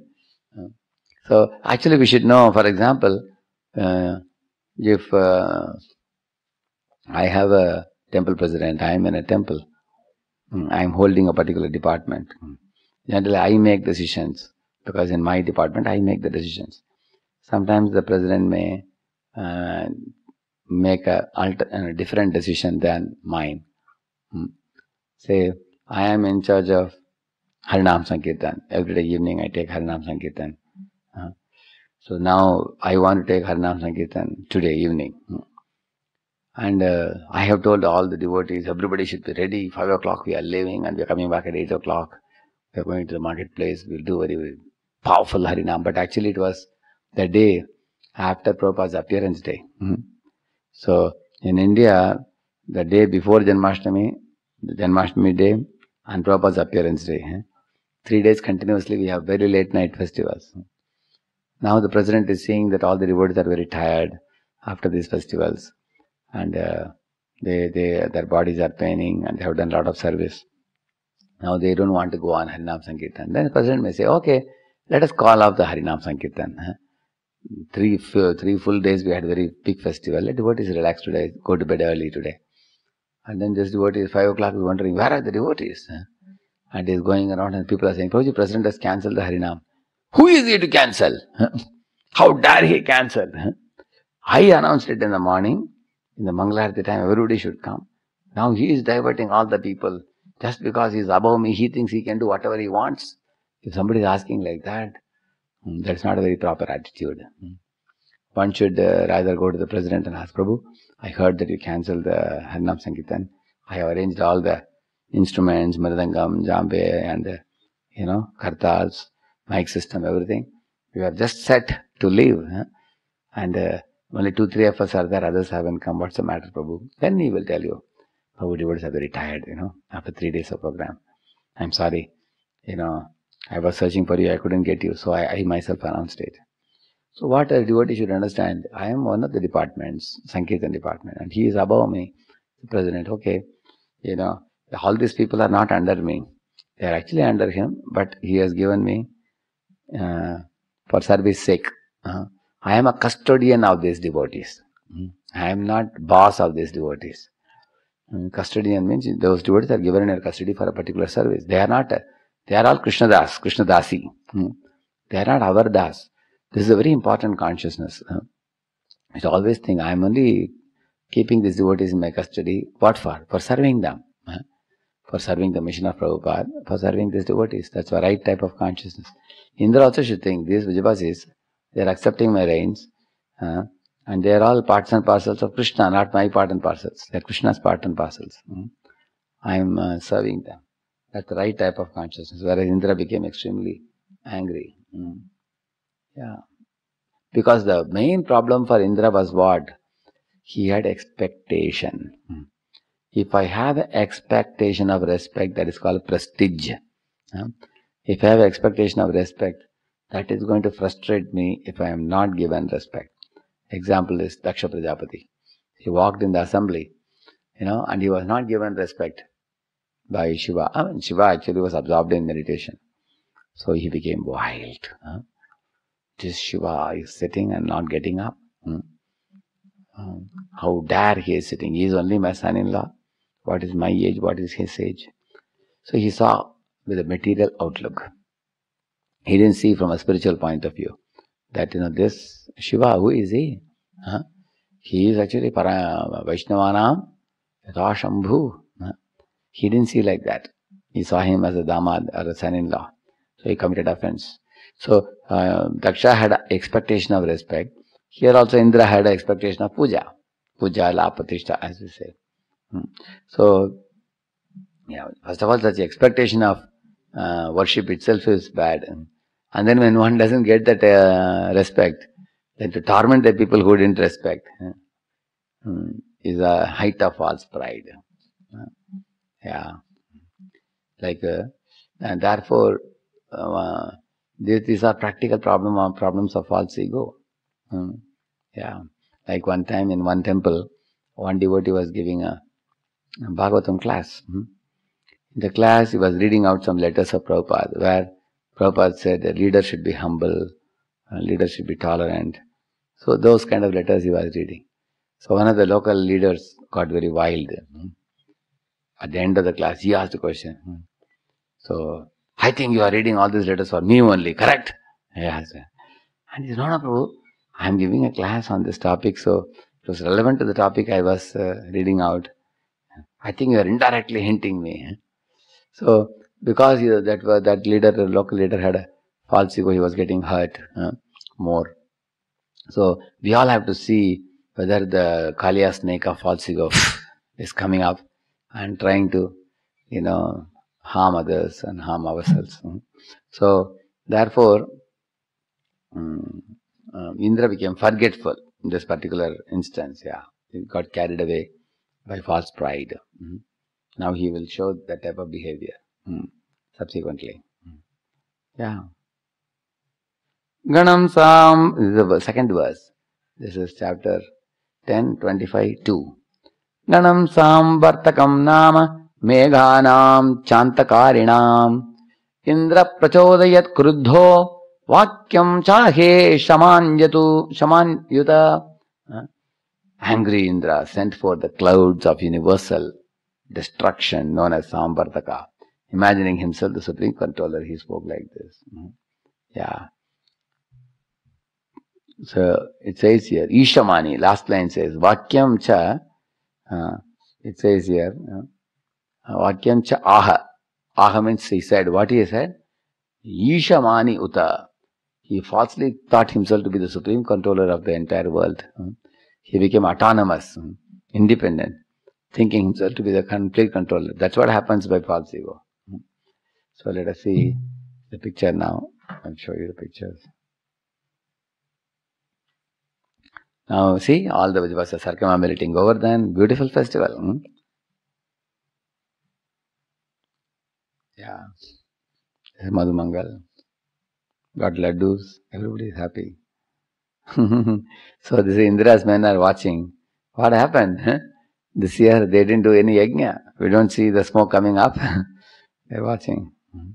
So actually we should know, for example, uh, if uh, I have a temple president, I am in a temple, I am holding a particular department. Generally I make decisions, because in my department I make the decisions. Sometimes the president may uh, make a, alter, a different decision than mine. Hmm. Say, I am in charge of Harinam Sankirtan. Every day evening I take Harinam Sankirtan. Uh, so now I want to take Harinam Sankirtan today evening. Hmm. And uh, I have told all the devotees, everybody should be ready. Five o'clock we are leaving and we are coming back at eight o'clock. We are going to the marketplace. We'll do very, very powerful Harinam. But actually it was the day after Prabhupada's appearance day. Mm-hmm. So in India, the day before Janmashtami, the Janmashtami day, and Prabhupada's appearance day. Eh? Three days continuously we have very late night festivals. Now the president is seeing that all the devotees are very tired after these festivals. And uh, they, they, their bodies are paining and they have done a lot of service. Now they don't want to go on Harinam Sankirtan. Then the president may say, okay, let us call off the Harinam Sankirtan. Three, three full days we had a very big festival. Let devotees relax today, go to bed early today. And then this devotee, five o'clock, is wondering, where are the devotees? And he is going around and people are saying, Prabhuji, president has cancelled the Harinam. Who is he to cancel? How dare he cancel? I announced it in the morning. In the Mangalarati time, everybody should come. Now he is diverting all the people. Just because he is above me, he thinks he can do whatever he wants. If somebody is asking like that, that's not a very proper attitude. One should uh, rather go to the president and ask, Prabhu, I heard that you cancelled the Harinam Sankirtan. I have arranged all the instruments, Mridangam, Jambe, and uh, you know, kartals, mic system, everything. We are just set to leave. Huh? And uh, only two, three of us are there, others haven't come. What's the matter, Prabhu? Then he will tell you, Prabhu, devotees are very tired, you know, after three days of program. I'm sorry, you know, I was searching for you, I couldn't get you, so I, I myself announced it. So what a devotee should understand, I am one of the departments, Sankirtan department, and he is above me, the president. Okay, you know, all these people are not under me. They are actually under him, but he has given me uh, for service sake. Uh, I am a custodian of these devotees. Mm. I am not boss of these devotees. Mm. Custodian means those devotees are given in your custody for a particular service. They are not, uh, they are all Krishna Das, Krishna Dasi. Mm. They are not our Das. This is a very important consciousness. Uh, I always think I am only keeping these devotees in my custody. What for? For serving them. Uh, for serving the mission of Prabhupada, for serving these devotees. That's the right type of consciousness. Indra also should think, these Vijayavasis, they are accepting my reigns, uh, and they are all parts and parcels of Krishna, not my part and parcels. They are Krishna's part and parcels. Mm. I am uh, serving them. That's the right type of consciousness, whereas Indra became extremely angry. Mm. Yeah. Because the main problem for Indra was what? He had expectation. Mm. If I have an expectation of respect, that is called prestige. If I have expectation of respect, that is going to frustrate me if I am not given respect. Example is Daksha Prajapati. He walked in the assembly, you know, and he was not given respect by Shiva. I mean, Shiva actually was absorbed in meditation. So he became wild. Huh? This Shiva is sitting and not getting up. Hmm? Um, how dare he is sitting? He is only my son-in-law. What is my age? What is his age? So he saw with a material outlook. He didn't see from a spiritual point of view that, you know, this Shiva, who is he? Huh? He is actually para Vaishnavanam Yatha Shambhu. Huh? He didn't see like that. He saw him as a damad or a son-in-law. So he committed offense. So uh, Daksha had an expectation of respect. Here also Indra had an expectation of puja. Puja, la pratishtha, as we say. Hmm. So, yeah, first of all, such expectation of uh, worship itself is bad. And then when one doesn't get that uh, respect, then to torment the people who didn't respect uh, is a height of false pride. Uh, yeah. Like, uh, and therefore, uh, these, these are practical problem or problems of false ego. Um, yeah. Like one time in one temple, one devotee was giving a, a Bhagavatam class. Hmm. In the class, he was reading out some letters of Prabhupada, where Prabhupada said the leader should be humble, uh, leader should be tolerant. So those kind of letters he was reading. So one of the local leaders got very wild. Hmm. At the end of the class, he asked a question. Hmm. So, I think you are reading all these letters for me only, correct? Yes. And he said, no, no, Prabhu, I am giving a class on this topic, so it was relevant to the topic I was uh, reading out. I think you are indirectly hinting me. So, because you know, that uh, that leader, the local leader had a false ego, he was getting hurt uh, more. So, we all have to see whether the Kaliya snake of false ego is coming up and trying to, you know, harm others and harm ourselves. So, therefore, um, uh, Indra became forgetful in this particular instance. Yeah, he got carried away by false pride. Mm-hmm. Now he will show that type of behavior mm, subsequently. Mm. Yeah. Ganam Sam, this is the second verse. This is chapter ten, twenty-five, two. Ganam Sam Vartakam Nama Meghanam Chantakarinam Indra Prachodayat Kruddho Vakyam Chahe Shamanyatu Shamanyuta. Angry Indra sent forth the clouds of universal destruction known as Samvartaka. Imagining himself the supreme controller, he spoke like this. Yeah. So it says here, Ishamani, last line says, Vakyam cha, uh, it says here, uh, Vakyam cha aha. Aha means he said, what he said? Ishamani uta. He falsely thought himself to be the supreme controller of the entire world. He became autonomous, independent, thinking himself to be the complete controller. That's what happens by false ego. So let us see the picture now. I'll show you the pictures. Now see, all the Vijayavasas are commemorating Govardhan. Beautiful festival. Hmm? Yeah. Yeah. Madhumangal. Got laddus. Everybody is happy. So this Indra's men are watching. What happened? Huh? This year they didn't do any yajna. We don't see the smoke coming up. They're watching.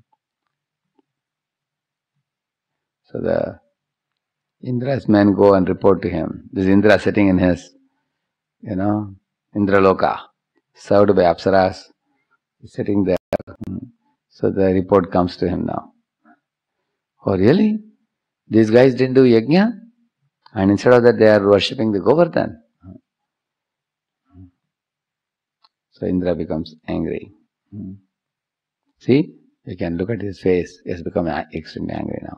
So the Indra's men go and report to him. This Indra sitting in his, you know, Indraloka, served by Apsaras. He's sitting there. So the report comes to him now. Oh really? These guys didn't do yajna? And instead of that they are worshipping the Govardhan. So Indra becomes angry. See? You can look at his face. He has become extremely angry now.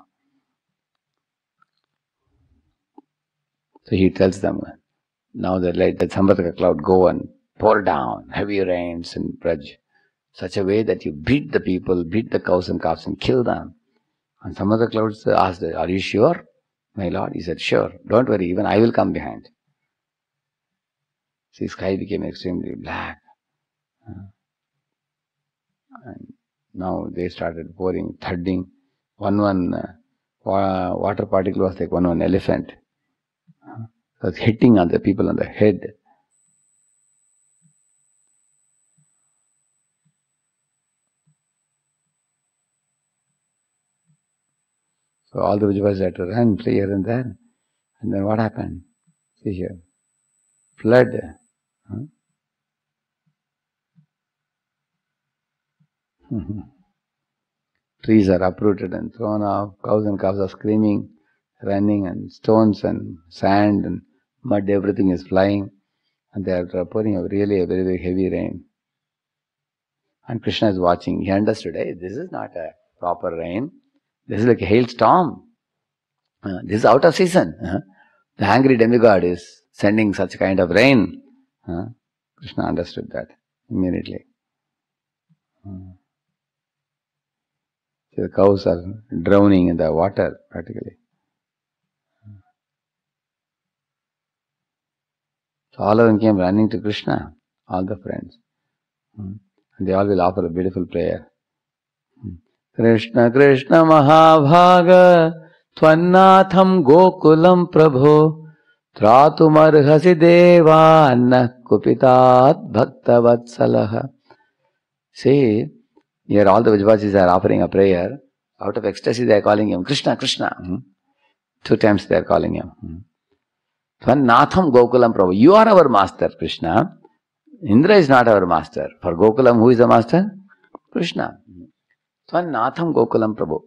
So he tells them, now that let the Samvataka cloud go and pour down heavy rains in Braj, such a way that you beat the people, beat the cows and calves and kill them. And some of the clouds asked, are you sure, my lord? He said, sure, don't worry, even I will come behind. See, sky became extremely black. And now they started pouring, thudding. One one uh, water particle was like one one elephant. It was hitting on the people on the head. So all the Vijayas had to run, play here and there. And then what happened? See here. Flood. Huh? Trees are uprooted and thrown off. Cows and calves are screaming, running, and stones and sand and mud, everything is flying. And they are pouring a really a very, very heavy rain. And Krishna is watching. He understood, hey, this is not a proper rain. This is like a hailstorm. Uh, this is out of season. Uh, the angry demigod is sending such kind of rain. Uh, Krishna understood that immediately. Uh, so the cows are drowning in the water practically. So all of them came running to Krishna, all the friends. Uh, and they all will offer a beautiful prayer. Krishna Krishna Mahabhaga Tvannatham Gokulam Prabho Tratumarhasi Deva Anna Kupitat Bhakta Vatsalaha. See, here all the Vijvasis are offering a prayer. Out of ecstasy they are calling him Krishna, Krishna. Hmm? Two times they are calling him. Hmm? Tvannatham Gokulam Prabho. You are our master, Krishna. Indra is not our master. For Gokulam, who is the master? Krishna. Tvannatham Gokulam Prabhu.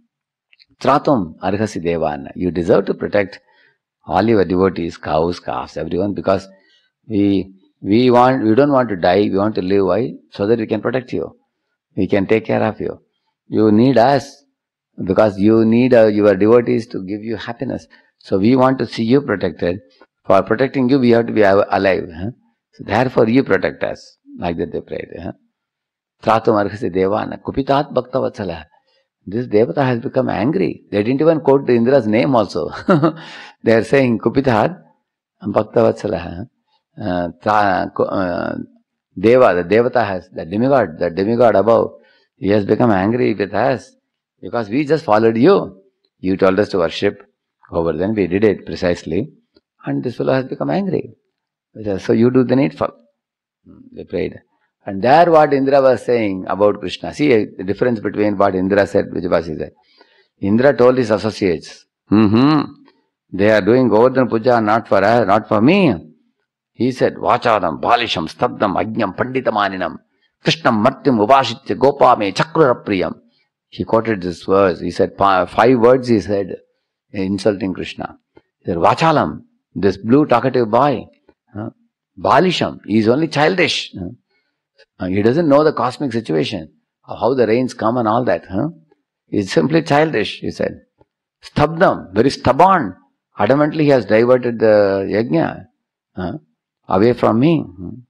Tratum Arhasi Devana. You deserve to protect all your devotees, cows, calves, everyone, because we we want we don't want to die, we want to live. Why? So that we can protect you. We can take care of you. You need us because you need uh, your devotees to give you happiness. So we want to see you protected. For protecting you, we have to be alive. Huh? So therefore, you protect us. Like that they prayed. Huh? Tratum Arhasi Devana Kupitat Bhakta Vatsala. This Devata has become angry. They didn't even quote the Indra's name also. They are saying Kupitat Bhakta Vatsala. Uh, uh, Deva, the Devata has, the demigod, the demigod above, he has become angry with us because we just followed you. You told us to worship Govardhan, we did it precisely, and this fellow has become angry. So you do the needful. They prayed. And there what Indra was saying about Krishna. See the difference between what Indra said, Vijayavasi said. Indra told his associates, mm-hmm, they are doing Govardhan Puja not for us, not for me. He said, Vachadam, Balisham, Stabdam, Ajñam, Panditamaninam, Krishnam, Martyam, Ubashitya, Gopame, Chakrurapriyam. He quoted this verse. He said, five words he said, insulting Krishna. He said, Vachalam, this blue talkative boy. Huh? Balisham, he is only childish. Huh? He doesn't know the cosmic situation, how the rains come and all that. Huh? He is simply childish, he said. Stabdam, very stubborn. Adamantly he has diverted the yajna. Huh? Away from me.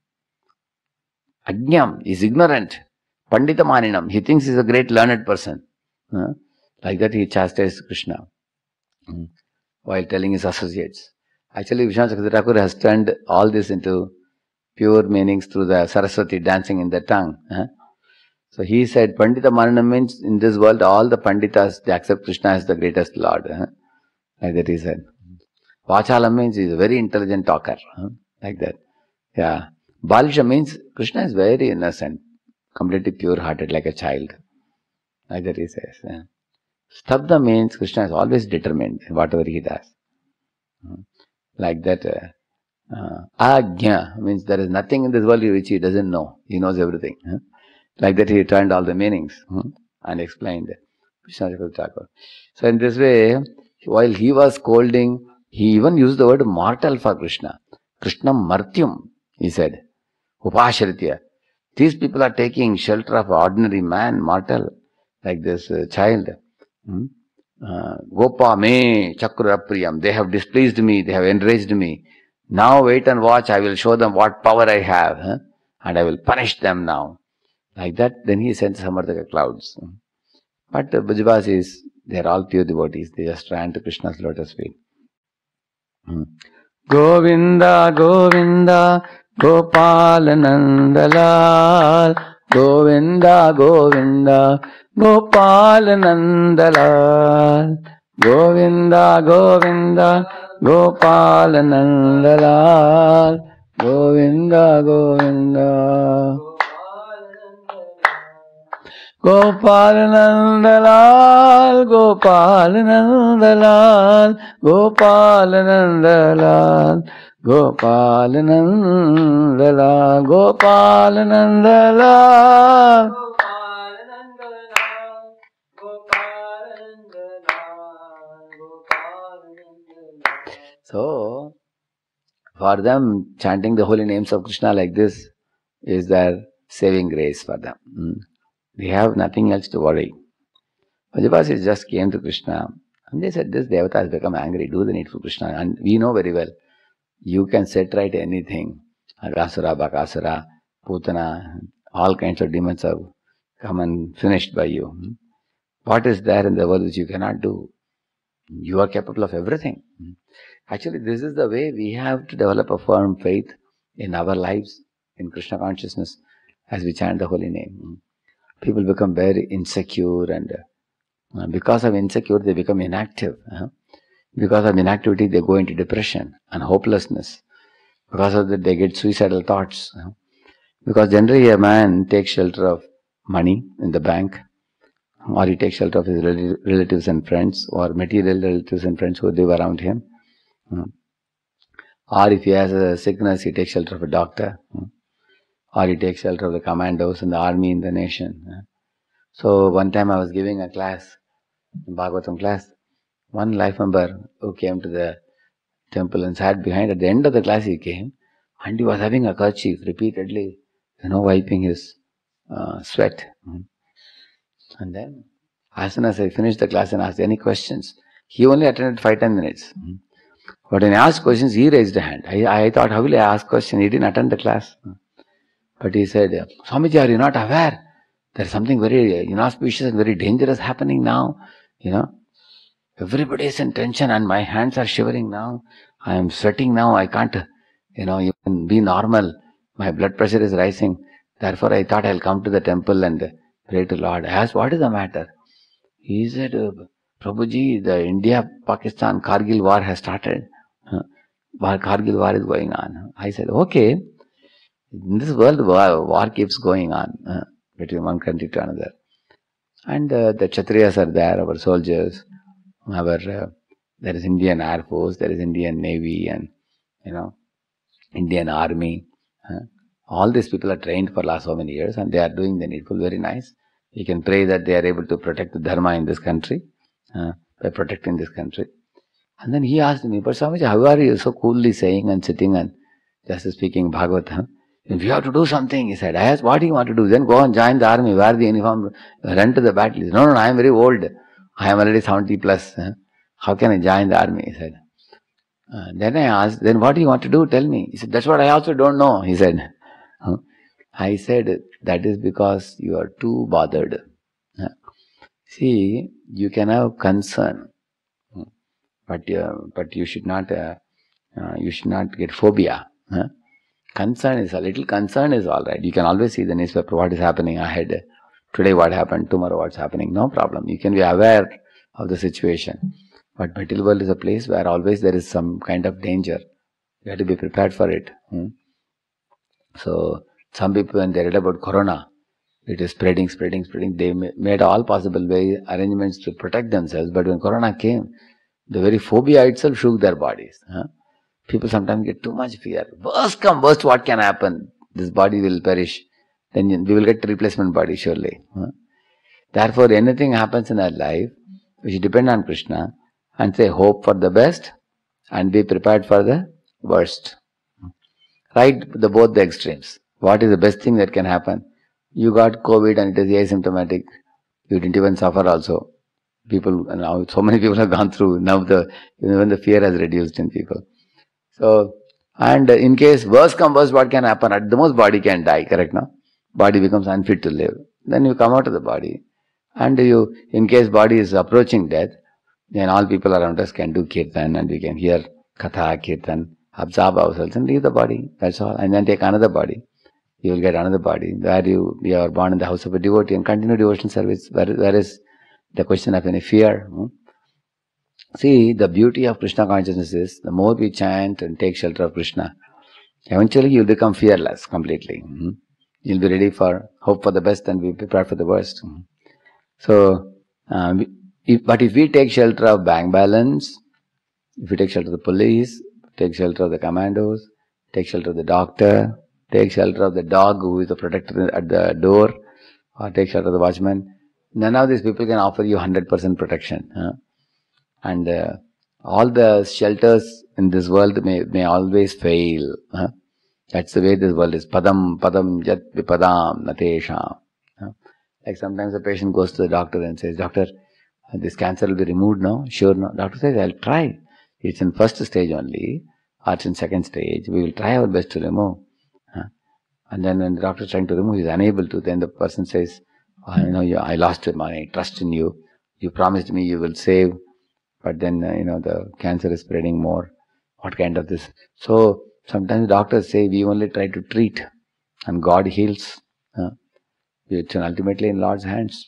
Ajñam is ignorant. Panditamaninam, he thinks he is a great learned person. Uh, like that he chastised Krishna um, while telling his associates. Actually, Vishwanath Chakravarti Thakur has turned all this into pure meanings through the Saraswati dancing in the tongue. Uh. So he said, Pandita Maranam means in this world all the Panditas, they accept Krishna as the greatest Lord. Huh? Like that he said. Vachalam means he is a very intelligent talker. Huh? Like that. Yeah. Balisha means Krishna is very innocent, completely pure-hearted like a child. Like that he says. Yeah. Stabda means Krishna is always determined in whatever he does. Hmm. Like that. Uh, uh, Agnya means there is nothing in this world which he doesn't know. He knows everything. Huh? Like that he turned all the meanings hmm, and explained. So in this way, while he was scolding, he even used the word mortal for Krishna. Krishna Martyum, he said. Upasharitya. These people are taking shelter of ordinary man, mortal, like this uh, child. Hmm? Uh, Gopa me chakrapriyam. They have displeased me, they have enraged me. Now wait and watch, I will show them what power I have. Huh? And I will punish them now. Like that, then he sends Samardaka clouds. But uh, Brajavasis, they are all pure devotees. They just ran to Krishna's lotus feet. Hmm. Govinda, Govinda, Gopal Nandalal. Govinda, Govinda, Gopal Nandalal. Govinda, Govinda, Gopal Nandalal. Govinda, Govinda. Gopal Nandalal, Gopal Nandalal, Gopal Nandalal, Gopal Nandalal, Gopal Nandalal. So, for them, chanting the holy names of Krishna like this is their saving grace for them. Hmm. They have nothing else to worry. Brajavasis just came to Krishna and they said, this Devata has become angry, do the needful Krishna. And we know very well, you can set right anything. Agasura, Bakasura, Putana, all kinds of demons have come and finished by you. What is there in the world which you cannot do? You are capable of everything. Actually, this is the way we have to develop a firm faith in our lives, in Krishna consciousness, as we chant the holy name. People become very insecure, and uh, because of insecure, they become inactive. Uh, because of inactivity, they go into depression and hopelessness. Because of that, they get suicidal thoughts. Uh, because generally, a man takes shelter of money in the bank, or he takes shelter of his relatives and friends, or material relatives and friends who live around him. Uh, or if he has a sickness, he takes shelter of a doctor. Uh, or he takes shelter of the commandos in the army in the nation. So one time I was giving a class, Bhagavatam class. One life member who came to the temple and sat behind, at the end of the class he came, and he was having a kerchief repeatedly, you know, wiping his uh, sweat. And then, as soon as I finished the class and asked any questions, he only attended five, ten minutes. But when I asked questions, he raised a hand. I, I thought, how will I ask questions? He didn't attend the class. But he said, Swamiji, are you not aware? There's something very inauspicious and very dangerous happening now. You know, everybody is in tension and my hands are shivering now. I am sweating now. I can't, you know, even be normal. My blood pressure is rising. Therefore, I thought I'll come to the temple and pray to Lord. I asked, what is the matter? He said, Prabhuji, the India-Pakistan Kargil war has started. Kargil war is going on. I said, okay. In this world, war, war keeps going on uh, between one country to another. And uh, the Kshatriyas are there, our soldiers, our, uh, there is Indian Air Force, there is Indian Navy and, you know, Indian Army. Uh, all these people are trained for last so many years and they are doing the needful, very nice. You can pray that they are able to protect the Dharma in this country, uh, by protecting this country. And then he asked me, but Swamiji, how are you so coolly saying and sitting and just speaking Bhagavatam? If you have to do something, he said. I asked, what do you want to do? Then go and join the army, wear the uniform, run to the battle. He said, no, no, no, I am very old. I am already seventy plus. How can I join the army? He said. Uh, then I asked, then what do you want to do? Tell me. He said, that's what I also don't know. He said. Uh, I said, that is because you are too bothered. Uh, see, you can have concern, but uh, but you should not uh, uh, you should not get phobia. Uh, Concern is, a little concern is all right. You can always see the newspaper, what is happening ahead. today what happened, tomorrow what's happening, no problem. You can be aware of the situation. But material world is a place where always there is some kind of danger. You have to be prepared for it. Hmm? So, some people when they read about Corona, it is spreading, spreading, spreading. They made all possible way arrangements to protect themselves. But when Corona came, the very phobia itself shook their bodies. Huh? People sometimes get too much fear. Worst come worst, what can happen? This body will perish. Then we will get replacement body surely. Huh? Therefore, anything happens in our life, we should depend on Krishna and say hope for the best and be prepared for the worst. Right, the both the extremes. What is the best thing that can happen? You got COVID and it is asymptomatic. You didn't even suffer also. People, now so many people have gone through. Now the even the fear has reduced in people. So, and in case worst come worst, what can happen? At the most, body can die. Correct, no? Body becomes unfit to live. Then you come out of the body, and you, in case body is approaching death, then all people around us can do kirtan, and we can hear katha, kirtan, absorb ourselves, and leave the body. That's all. And then take another body. You will get another body where you, you are born in the house of a devotee and continue devotional service. Where, where is the question of any fear? Hmm? See, the beauty of Krishna consciousness is the more we chant and take shelter of Krishna, eventually you will become fearless completely. Hmm? You will be ready for hope for the best and be prepared for the worst. Hmm? So, um, if, but if we take shelter of bank balance, if we take shelter of the police, take shelter of the commandos, take shelter of the doctor, take shelter of the dog who is the protector at the door, or take shelter of the watchman, none of these people can offer you one hundred percent protection. Huh? And uh, all the shelters in this world may, may always fail. Huh? That's the way this world is. Padam, padam, jat vipadam, natesham. Huh? Like sometimes a patient goes to the doctor and says, Doctor, this cancer will be removed now? Sure, no. Doctor says, I'll try. It's in first stage only, or it's in second stage. We will try our best to remove. Huh? And then when the doctor is trying to remove, he is unable to. Then the person says, oh, you know, I lost my trust in you. You promised me you will save. But then, uh, you know, the cancer is spreading more. What kind of this? So, sometimes doctors say we only try to treat and God heals. Uh, it's ultimately in Lord's hands.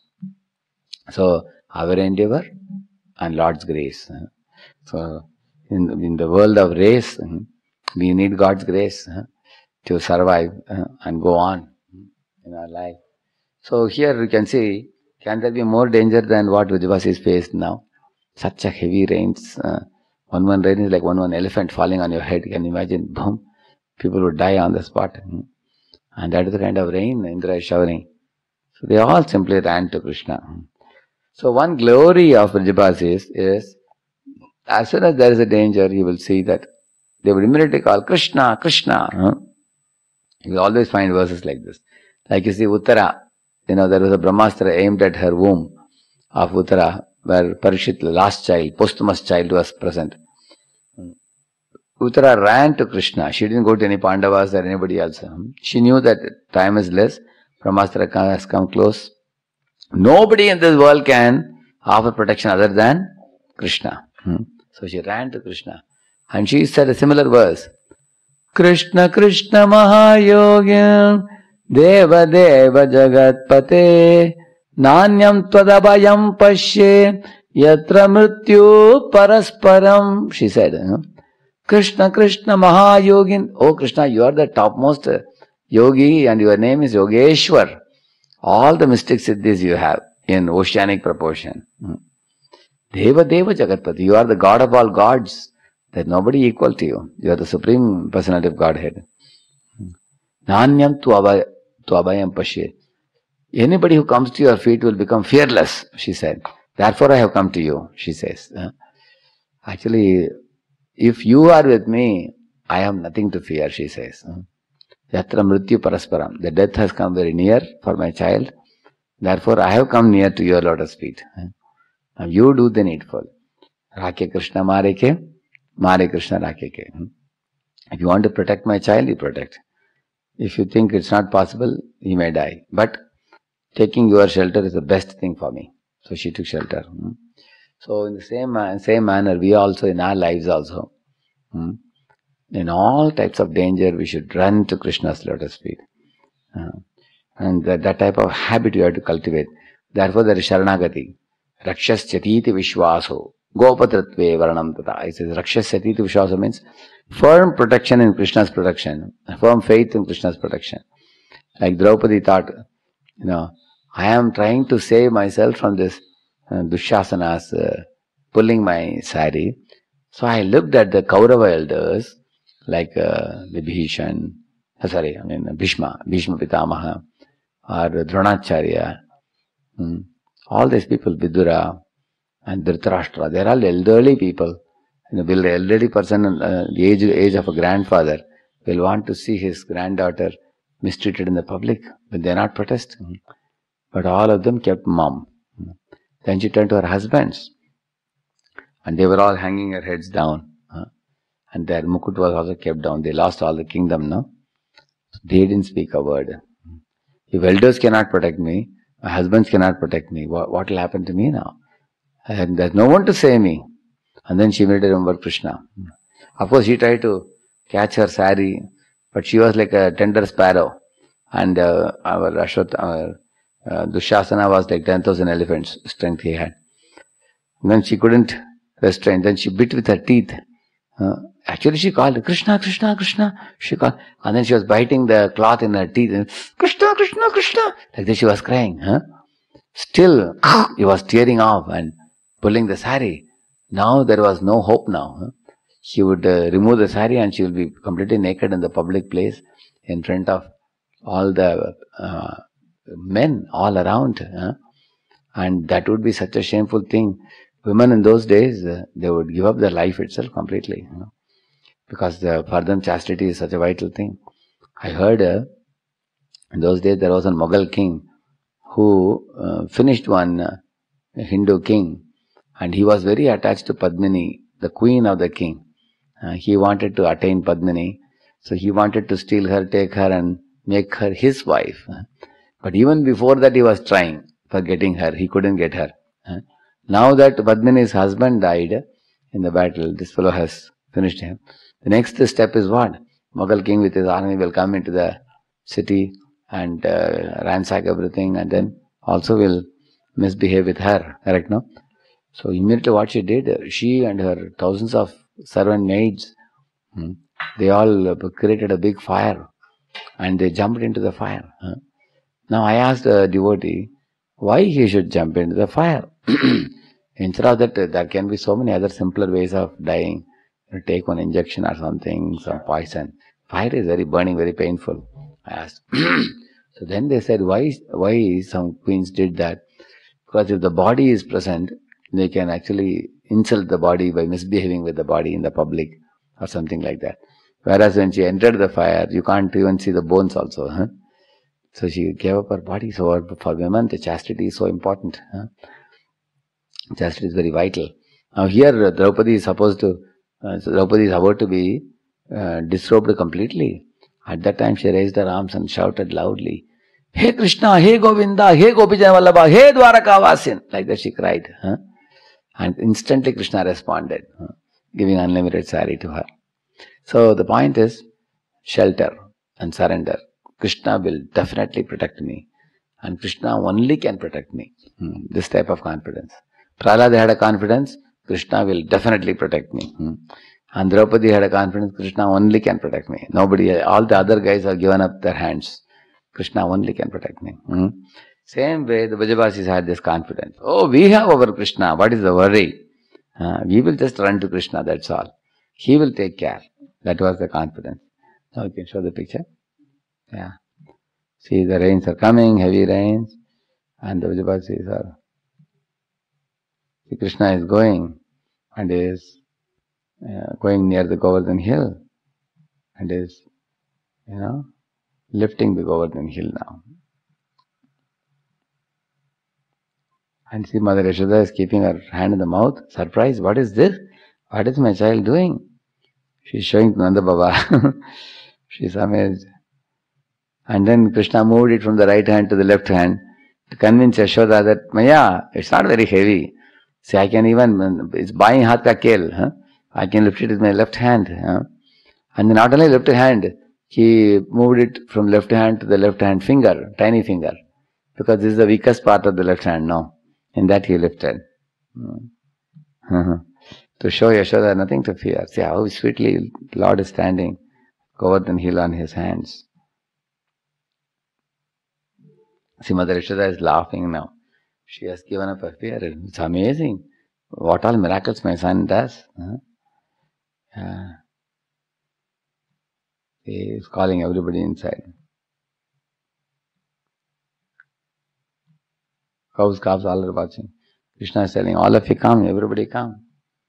So, our endeavor and Lord's grace. Uh, so, in, in the world of race, uh, we need God's grace uh, to survive uh, and go on in our life. So, here you can see, can there be more danger than what Vrajavasis faced now? Such a heavy rains. Uh, one one rain is like one one elephant falling on your head. You can imagine, boom, people would die on the spot. And that is the kind of rain Indra is showering. So they all simply ran to Krishna. So one glory of Vrajavasis is, as soon as there is a danger, you will see that they would immediately call Krishna, Krishna. Huh? You will always find verses like this. Like you see Uttara, you know, there was a Brahmastra aimed at her womb of Uttara, where Parishit, the last child, posthumous child, was present. Uttara ran to Krishna. She didn't go to any Pandavas or anybody else. She knew that time is less. Brahmastra has come close. Nobody in this world can offer protection other than Krishna. So she ran to Krishna. And she said a similar verse. Krishna Krishna Mahayogin Deva Deva Jagatpate Nanyam Twadabhayam Pashe Yatra Mrityu Parasparam. She said, you know, Krishna Krishna Mahayogin. Oh Krishna, you are the topmost yogi and your name is Yogeshwar. All the mystic siddhis you have in oceanic proportion. Deva Deva Jagatpati. You are the God of all gods. There is nobody equal to you. You are the Supreme Personality of Godhead. Nanyam Twadabhayam Pashe. Anybody who comes to your feet will become fearless, she said. Therefore I have come to you, she says. Actually, if you are with me, I have nothing to fear, she says. Yatra mrityu parasparam. The death has come very near for my child. Therefore I have come near to your lotus feet. Now you do the needful. Rakhe Krishna Mare ke, Mare Krishna Rakhe ke. If you want to protect my child, you protect. If you think it's not possible, he may die. But taking your shelter is the best thing for me. So she took shelter. So in the same, same manner, we also in our lives also, in all types of danger, we should run to Krishna's lotus feet. And that, that type of habit you have to cultivate. Therefore, there is Sharanagati. Rakshasyatiti Vishwaso. Gopatratve Varanam Tata. It says Rakshasyatiti Vishwaso means firm protection in Krishna's protection. Firm faith in Krishna's protection. Like Draupadi thought, you know, I am trying to save myself from this uh, Dushasana's uh, pulling my sari. So I looked at the Kaurava elders, like uh, Vibhishan, uh, sorry, I mean Bhishma, Bhishma Pitamaha, or Dronacharya, hmm. all these people, Vidura and Dhritarashtra, they are all elderly people. You know, will the elderly person, uh, the age, age of a grandfather, will want to see his granddaughter mistreated in the public, but they are not protesting. But all of them kept mum. Then she turned to her husbands, and they were all hanging their heads down. And their mukut was also kept down. They lost all the kingdom, no? They didn't speak a word. If elders cannot protect me, my husbands cannot protect me, what, what will happen to me now? And there's no one to save me. And then she made her remember Krishna. Of course, she tried to catch her sari, but she was like a tender sparrow. And uh, our Ashwat, our uh, Dushasana was like ten thousand elephants strength he had. And then she couldn't restrain. Then she bit with her teeth. Uh, actually, she called Krishna, Krishna, Krishna. She called, and then she was biting the cloth in her teeth. And, Krishna, Krishna, Krishna. Like this, she was crying. Huh? Still, he was tearing off and pulling the sari. Now there was no hope. Now huh? She would uh, remove the sari and she will be completely naked in the public place in front of all the uh, men all around. Huh? And that would be such a shameful thing. Women in those days, uh, they would give up their life itself completely, you know, because the, for them chastity is such a vital thing. I heard uh, in those days there was a Mughal king who uh, finished one uh, Hindu king, and he was very attached to Padmini, the queen of the king. Uh, he wanted to attain Padmini, so he wanted to steal her, take her and make her his wife. But even before that he was trying for getting her, he couldn't get her. Now that Padmini's husband died in the battle, this fellow has finished him. The next step is what? Mughal king with his army will come into the city and uh, ransack everything, and then also will misbehave with her, correct, no? So immediately what she did, she and her thousands of servant maids, hmm, they all created a big fire and they jumped into the fire. Huh? Now I asked a devotee, why he should jump into the fire? Instead of that, there can be so many other simpler ways of dying. You take one injection or something, some poison. Fire is very burning, very painful. I asked. So then they said, why, why some queens did that? Because if the body is present, they can actually insult the body by misbehaving with the body in the public or something like that. Whereas when she entered the fire, you can't even see the bones also. Huh? So she gave up her body. So for women, the chastity is so important. Huh? Chastity is very vital. Now here, Draupadi is supposed to, uh, so Draupadi is about to be uh, disrobed completely. At that time, she raised her arms and shouted loudly, "Hey Krishna, hey Govinda, hey Gopijana Vallabha, hey Dwaraka Vasin." Like that she cried. Huh? And instantly Krishna responded, huh? Giving unlimited sari to her. So the point is, shelter and surrender. Krishna will definitely protect me. And Krishna only can protect me. Hmm. This type of confidence. Prahlad had a confidence, Krishna will definitely protect me. Hmm. And Draupadi had a confidence, Krishna only can protect me. Nobody, all the other guys have given up their hands. Krishna only can protect me. Hmm. Same way the Brajavasis had this confidence. Oh, we have our Krishna, what is the worry? Uh, we will just run to Krishna, that's all. He will take care. That was the confidence. Now you can show the picture. Yeah. See, the rains are coming, heavy rains, and the Brajavasis are. See, Krishna is going and is uh, going near the Govardhan hill and is, you know, lifting the Govardhan hill now. And see, Mother Yashoda is keeping her hand in the mouth. Surprised, what is this? What is my child doing? She is showing to Nanda Baba. She is amazed. And then Krishna moved it from the right hand to the left hand to convince Yashoda that, Maya, it's not very heavy. See, I can even, it's buying hath ka kel. Huh? I can lift it with my left hand. Huh? And not only left hand, he moved it from left hand to the left hand finger, tiny finger, because this is the weakest part of the left hand now. In that he lifted. Mm-hmm. To show Yashoda nothing to fear. See how sweetly Lord is standing, Govardhan hill on his hands. See, Mother Yashoda is laughing now. She has given up her fear. It's amazing what all miracles my son does. Huh? Yeah. He is calling everybody inside. Cows, calves, all are watching. Krishna is telling, all of you come, everybody come.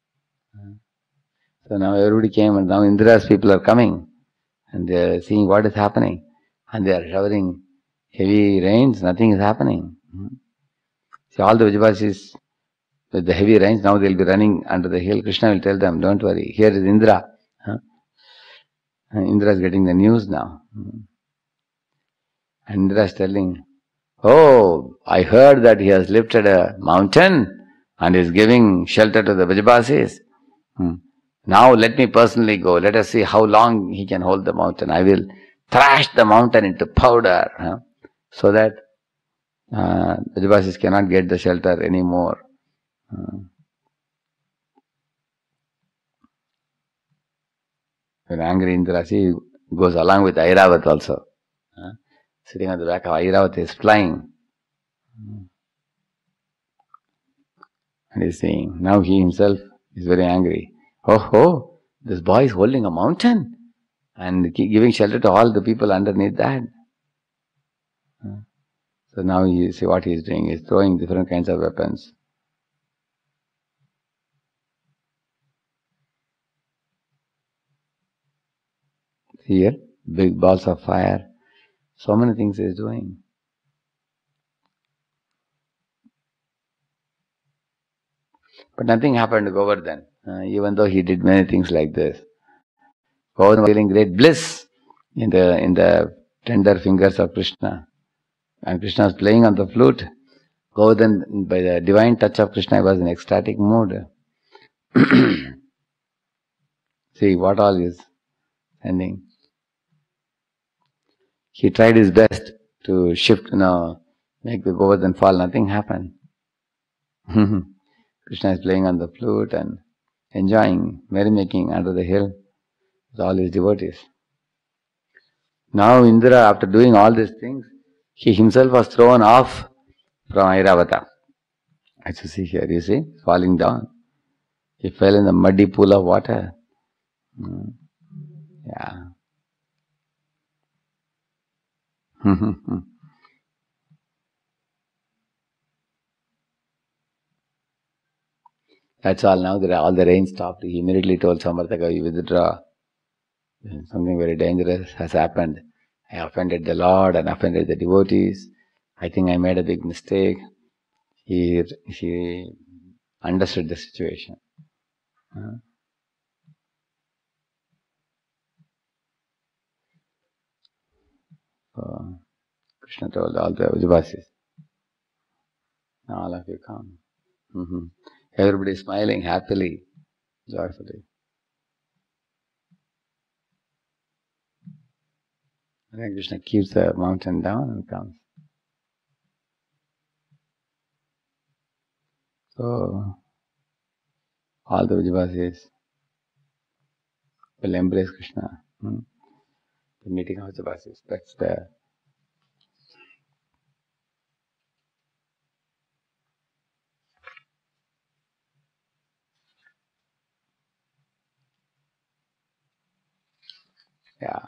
So now everybody came, and now Indra's people are coming. And they are seeing what is happening. And they are showering heavy rains, nothing is happening. See, all the Vijavasis, with the heavy rains, now they will be running under the hill. Krishna will tell them, don't worry, here is Indra. Huh? And Indra is getting the news now. And Indra is telling, oh, I heard that he has lifted a mountain and is giving shelter to the Vijavasis. Hmm. Now let me personally go. Let us see how long he can hold the mountain. I will thrash the mountain into powder, huh? So that uh, Vijavasis cannot get the shelter anymore. Uh, when angry Indra, see, goes along with Airavat also. Uh, sitting on the back of Airavat is flying. And he is saying, now he himself is very angry. Oh, oh, this boy is holding a mountain and giving shelter to all the people underneath that. Uh, so now you see what he is doing. He is throwing different kinds of weapons. Here, big balls of fire. So many things he is doing. But nothing happened to Govardhan, uh, even though he did many things like this. Govardhan was feeling great bliss in the in the tender fingers of Krishna. And Krishna was playing on the flute. Govardhan, by the divine touch of Krishna, was in ecstatic mood. See what all is ending. He tried his best to shift, you know, make the Govardhan fall. Nothing happened. Krishna is playing on the flute and enjoying merrymaking under the hill with all his devotees. Now Indra, after doing all these things, he himself was thrown off from Airavata. As you see here, you see, falling down. He fell in the muddy pool of water. Mm. Yeah. That's all. Now that all the rain stopped, he immediately told Samarthaka, you withdraw. Something very dangerous has happened. I offended the Lord and offended the devotees. I think I made a big mistake. He, he understood the situation. Huh? So, Krishna told all the Vijavasis, now all of you come. Mm-hmm. Everybody is smiling happily, joyfully. And then Krishna keeps the mountain down and comes. So, all the Vijavasis will embrace Krishna. Hmm? The meeting of Vijavasis, that's the yeah.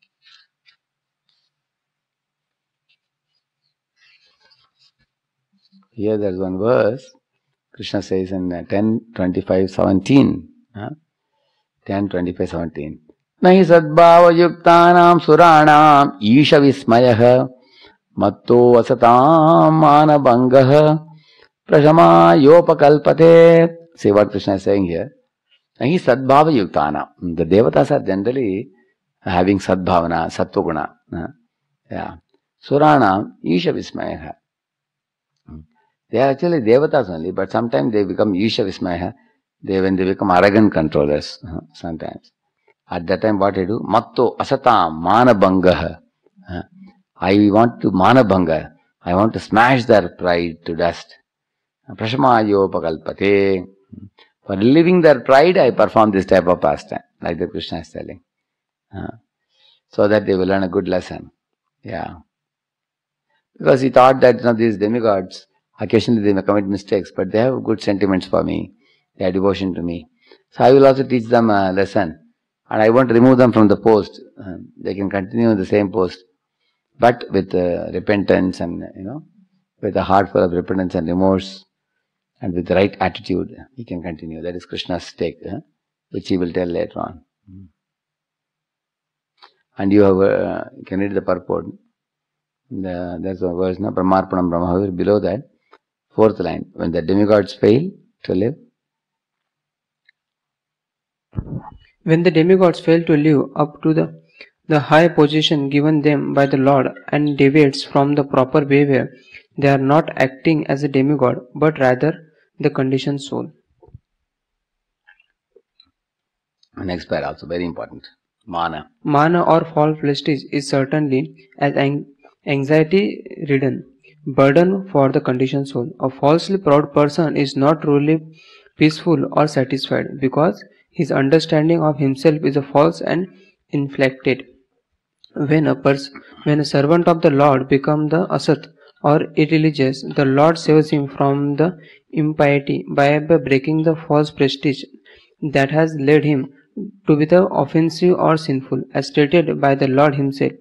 Here there's one verse, Krishna says in ten, twenty-five, seventeen. Huh? ten, twenty-five, seventeen. Nahi sadbhava yuktanam suranam isha vismayah matto asatam manabangah prashama yopakalpate. See what Krishna is saying here. Nahi sadbhava yuktana. The devatas are generally having sadbhavana, sattva-guna. Uh, yeah. Suranam isha vismayah. They are actually devatas only, but sometimes they become isha vismayah. They when they become arrogant controllers uh, sometimes. At that time, what I do? Matto asatam manabangah. I want to manabanga. I want to smash their pride to dust. Prashamayopakalpate. For relieving their pride, I perform this type of pastime, like the Krishna is telling. Uh, so that they will learn a good lesson. Yeah. Because he thought that, you know, these demigods, occasionally they may commit mistakes, but they have good sentiments for me. They have devotion to me. So I will also teach them a lesson. And I won't remove them from the post. Uh, they can continue in the same post. But with uh, repentance and, you know, with a heart full of repentance and remorse, and with the right attitude, he can continue. That is Krishna's take, eh? Which he will tell later on. And you have, uh, you can read the purport. The, there's a verse, no? Brahmarpanam Brahmahavir. Below that, fourth line. When the demigods fail to live. When the demigods fail to live up to the, the high position given them by the Lord and deviates from the proper behavior, they are not acting as a demigod, but rather the conditioned soul. Next pair also very important. Mana. Mana or false prestige is certainly as anxiety ridden, burden for the conditioned soul. A falsely proud person is not truly peaceful or satisfied, because his understanding of himself is a false and inflected. When a pers- when a servant of the Lord becomes the asat or irreligious, the Lord saves him from the impiety by breaking the false prestige that has led him to be the offensive or sinful, as stated by the Lord himself.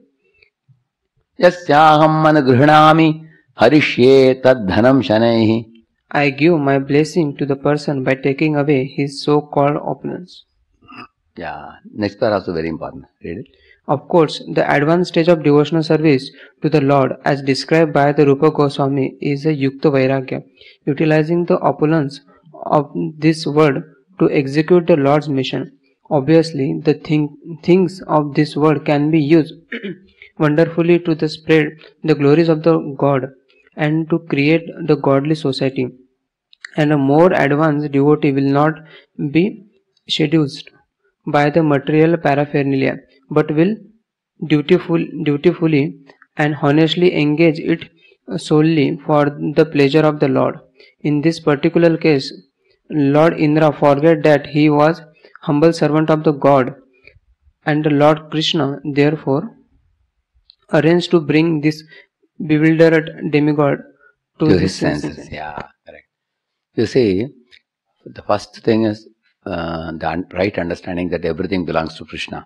Yasyaham managrihnami harishye tad dhanam shanaihi. I give my blessing to the person by taking away his so-called opulence. Yeah, next part also very important. Read it. Of course, the advanced stage of devotional service to the Lord, as described by the Rupa Goswami, is a Yukta Vairagya, utilizing the opulence of this world to execute the Lord's mission. Obviously, the thing, things of this world can be used wonderfully to the spread the glories of the God and to create the godly society. And a more advanced devotee will not be seduced by the material paraphernalia, but will dutiful, dutifully and honestly engage it solely for the pleasure of the Lord. In this particular case, Lord Indra forget that he was humble servant of the God, and the Lord Krishna therefore arranged to bring this bewildered demigod to, to his, his senses. senses. Yeah, correct. You see, the first thing is uh, the right understanding that everything belongs to Krishna.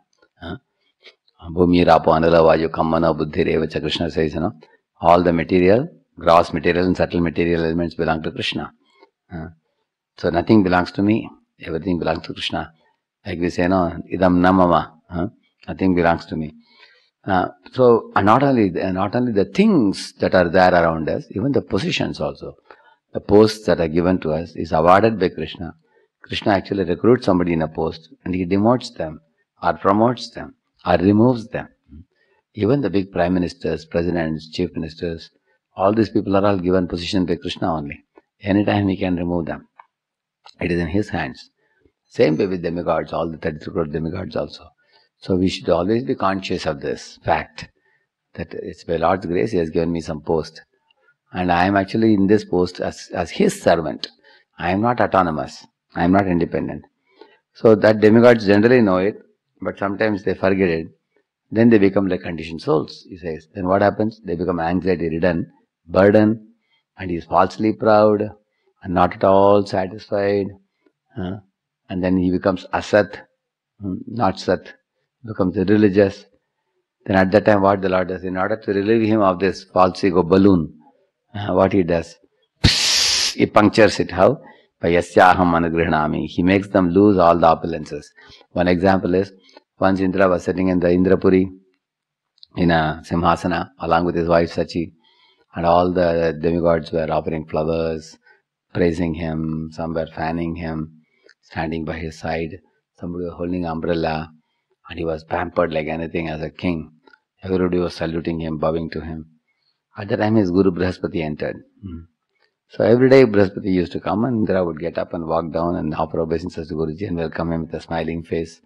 Bhumi, Rapo, Anala, Vayu, Kammana, Buddhi, Revacha, Krishna says, you know, all the material, gross material and subtle material elements belong to Krishna. Uh, so nothing belongs to me, everything belongs to Krishna. Like we say, no, idam namama, uh, nothing belongs to me. Uh, so uh, not only the, not only the things that are there around us, even the positions also. The posts that are given to us is awarded by Krishna. Krishna actually recruits somebody in a post and he demotes them or promotes them or removes them. Even the big prime ministers, presidents, chief ministers, all these people are all given position by Krishna only. Anytime he can remove them. It is in his hands. Same way with demigods, all the thirty-three crore demigods also. So we should always be conscious of this fact that it's by Lord's grace he has given me some post. And I am actually in this post as, as his servant. I am not autonomous. I am not independent. So that demigods generally know it, but sometimes they forget it. Then they become like conditioned souls, he says. Then what happens? They become anxiety-ridden, burdened, and he is falsely proud and not at all satisfied. Uh, and then he becomes asat, not sat, becomes irreligious. Then at that time what the Lord does? In order to relieve him of this false ego balloon, uh, what he does? He punctures it. How? By yasyaham managrihnami. He makes them lose all the opulences. One example is, once Indra was sitting in the Indrapuri in a Simhasana along with his wife Sachi, and all the demigods were offering flowers, praising him, some were fanning him, standing by his side, somebody was holding an umbrella, and he was pampered like anything as a king. Everybody was saluting him, bowing to him. At that time his Guru Brihaspati entered. So every day Brihaspati used to come and Indra would get up and walk down and offer obeisances to Guruji and welcome him with a smiling face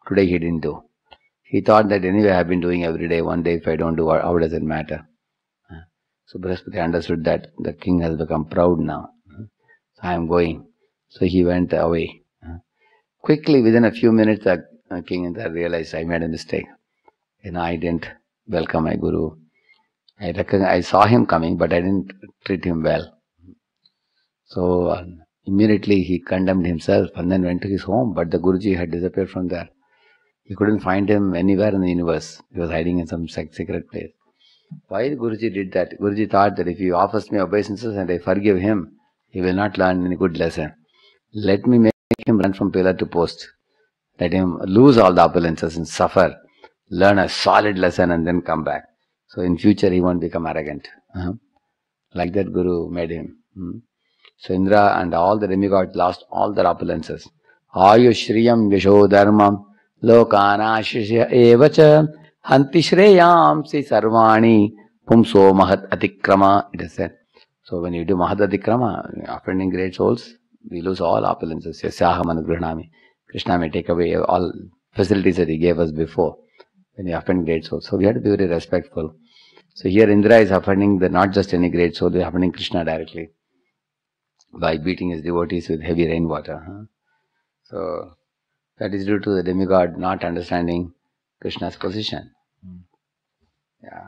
Today he didn't do. He thought that anyway I have been doing every day, one day if I don't do, how does it matter? So Brihaspati understood that the king has become proud now. So I am going. So he went away. Quickly, within a few minutes, the king realized I made a mistake. You know, I didn't welcome my guru. I recognize, I saw him coming, but I didn't treat him well. So uh, immediately he condemned himself and then went to his home. But the Guruji had disappeared from there. He couldn't find him anywhere in the universe. He was hiding in some secret place. Why Guruji did that? Guruji thought that if he offers me obeisances and I forgive him, he will not learn any good lesson. Let me make him run from pillar to post. Let him lose all the opulences and suffer. Learn a solid lesson and then come back. So in future he won't become arrogant. Uh-huh. Like that Guru made him. Hmm. So Indra and all the demigods lost all their opulences. Ayushriyam yasho dharmam lokanashishya evacha hanti shreyam si sarvani pumso mahat atikrama. It is said. So when you do mahat atikrama, offending great souls, we lose all opulences. Yasyaham anugrahnami. Krishna may take away all facilities that he gave us before when we offend great souls. So we have to be very respectful. So here Indra is offending the, not just any great soul, he is offending Krishna directly by beating his devotees with heavy rainwater. Huh? So that is due to the demigod not understanding Krishna's position. Yeah.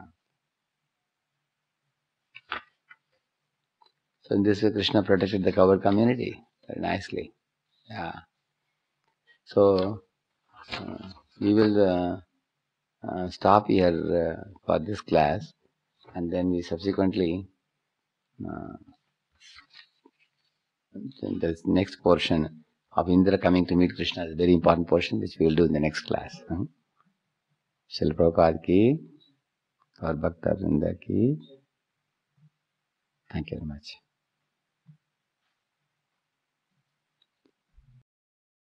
So in this way Krishna protected the coward community very nicely. Yeah. So uh, we will uh, uh, stop here uh, for this class, and then we subsequently uh, the next portion of Indra coming to meet Krishna is a very important portion which we will do in the next class. Srila Prabhupada ki और Bhakta Vrinda ki. Thank you very much.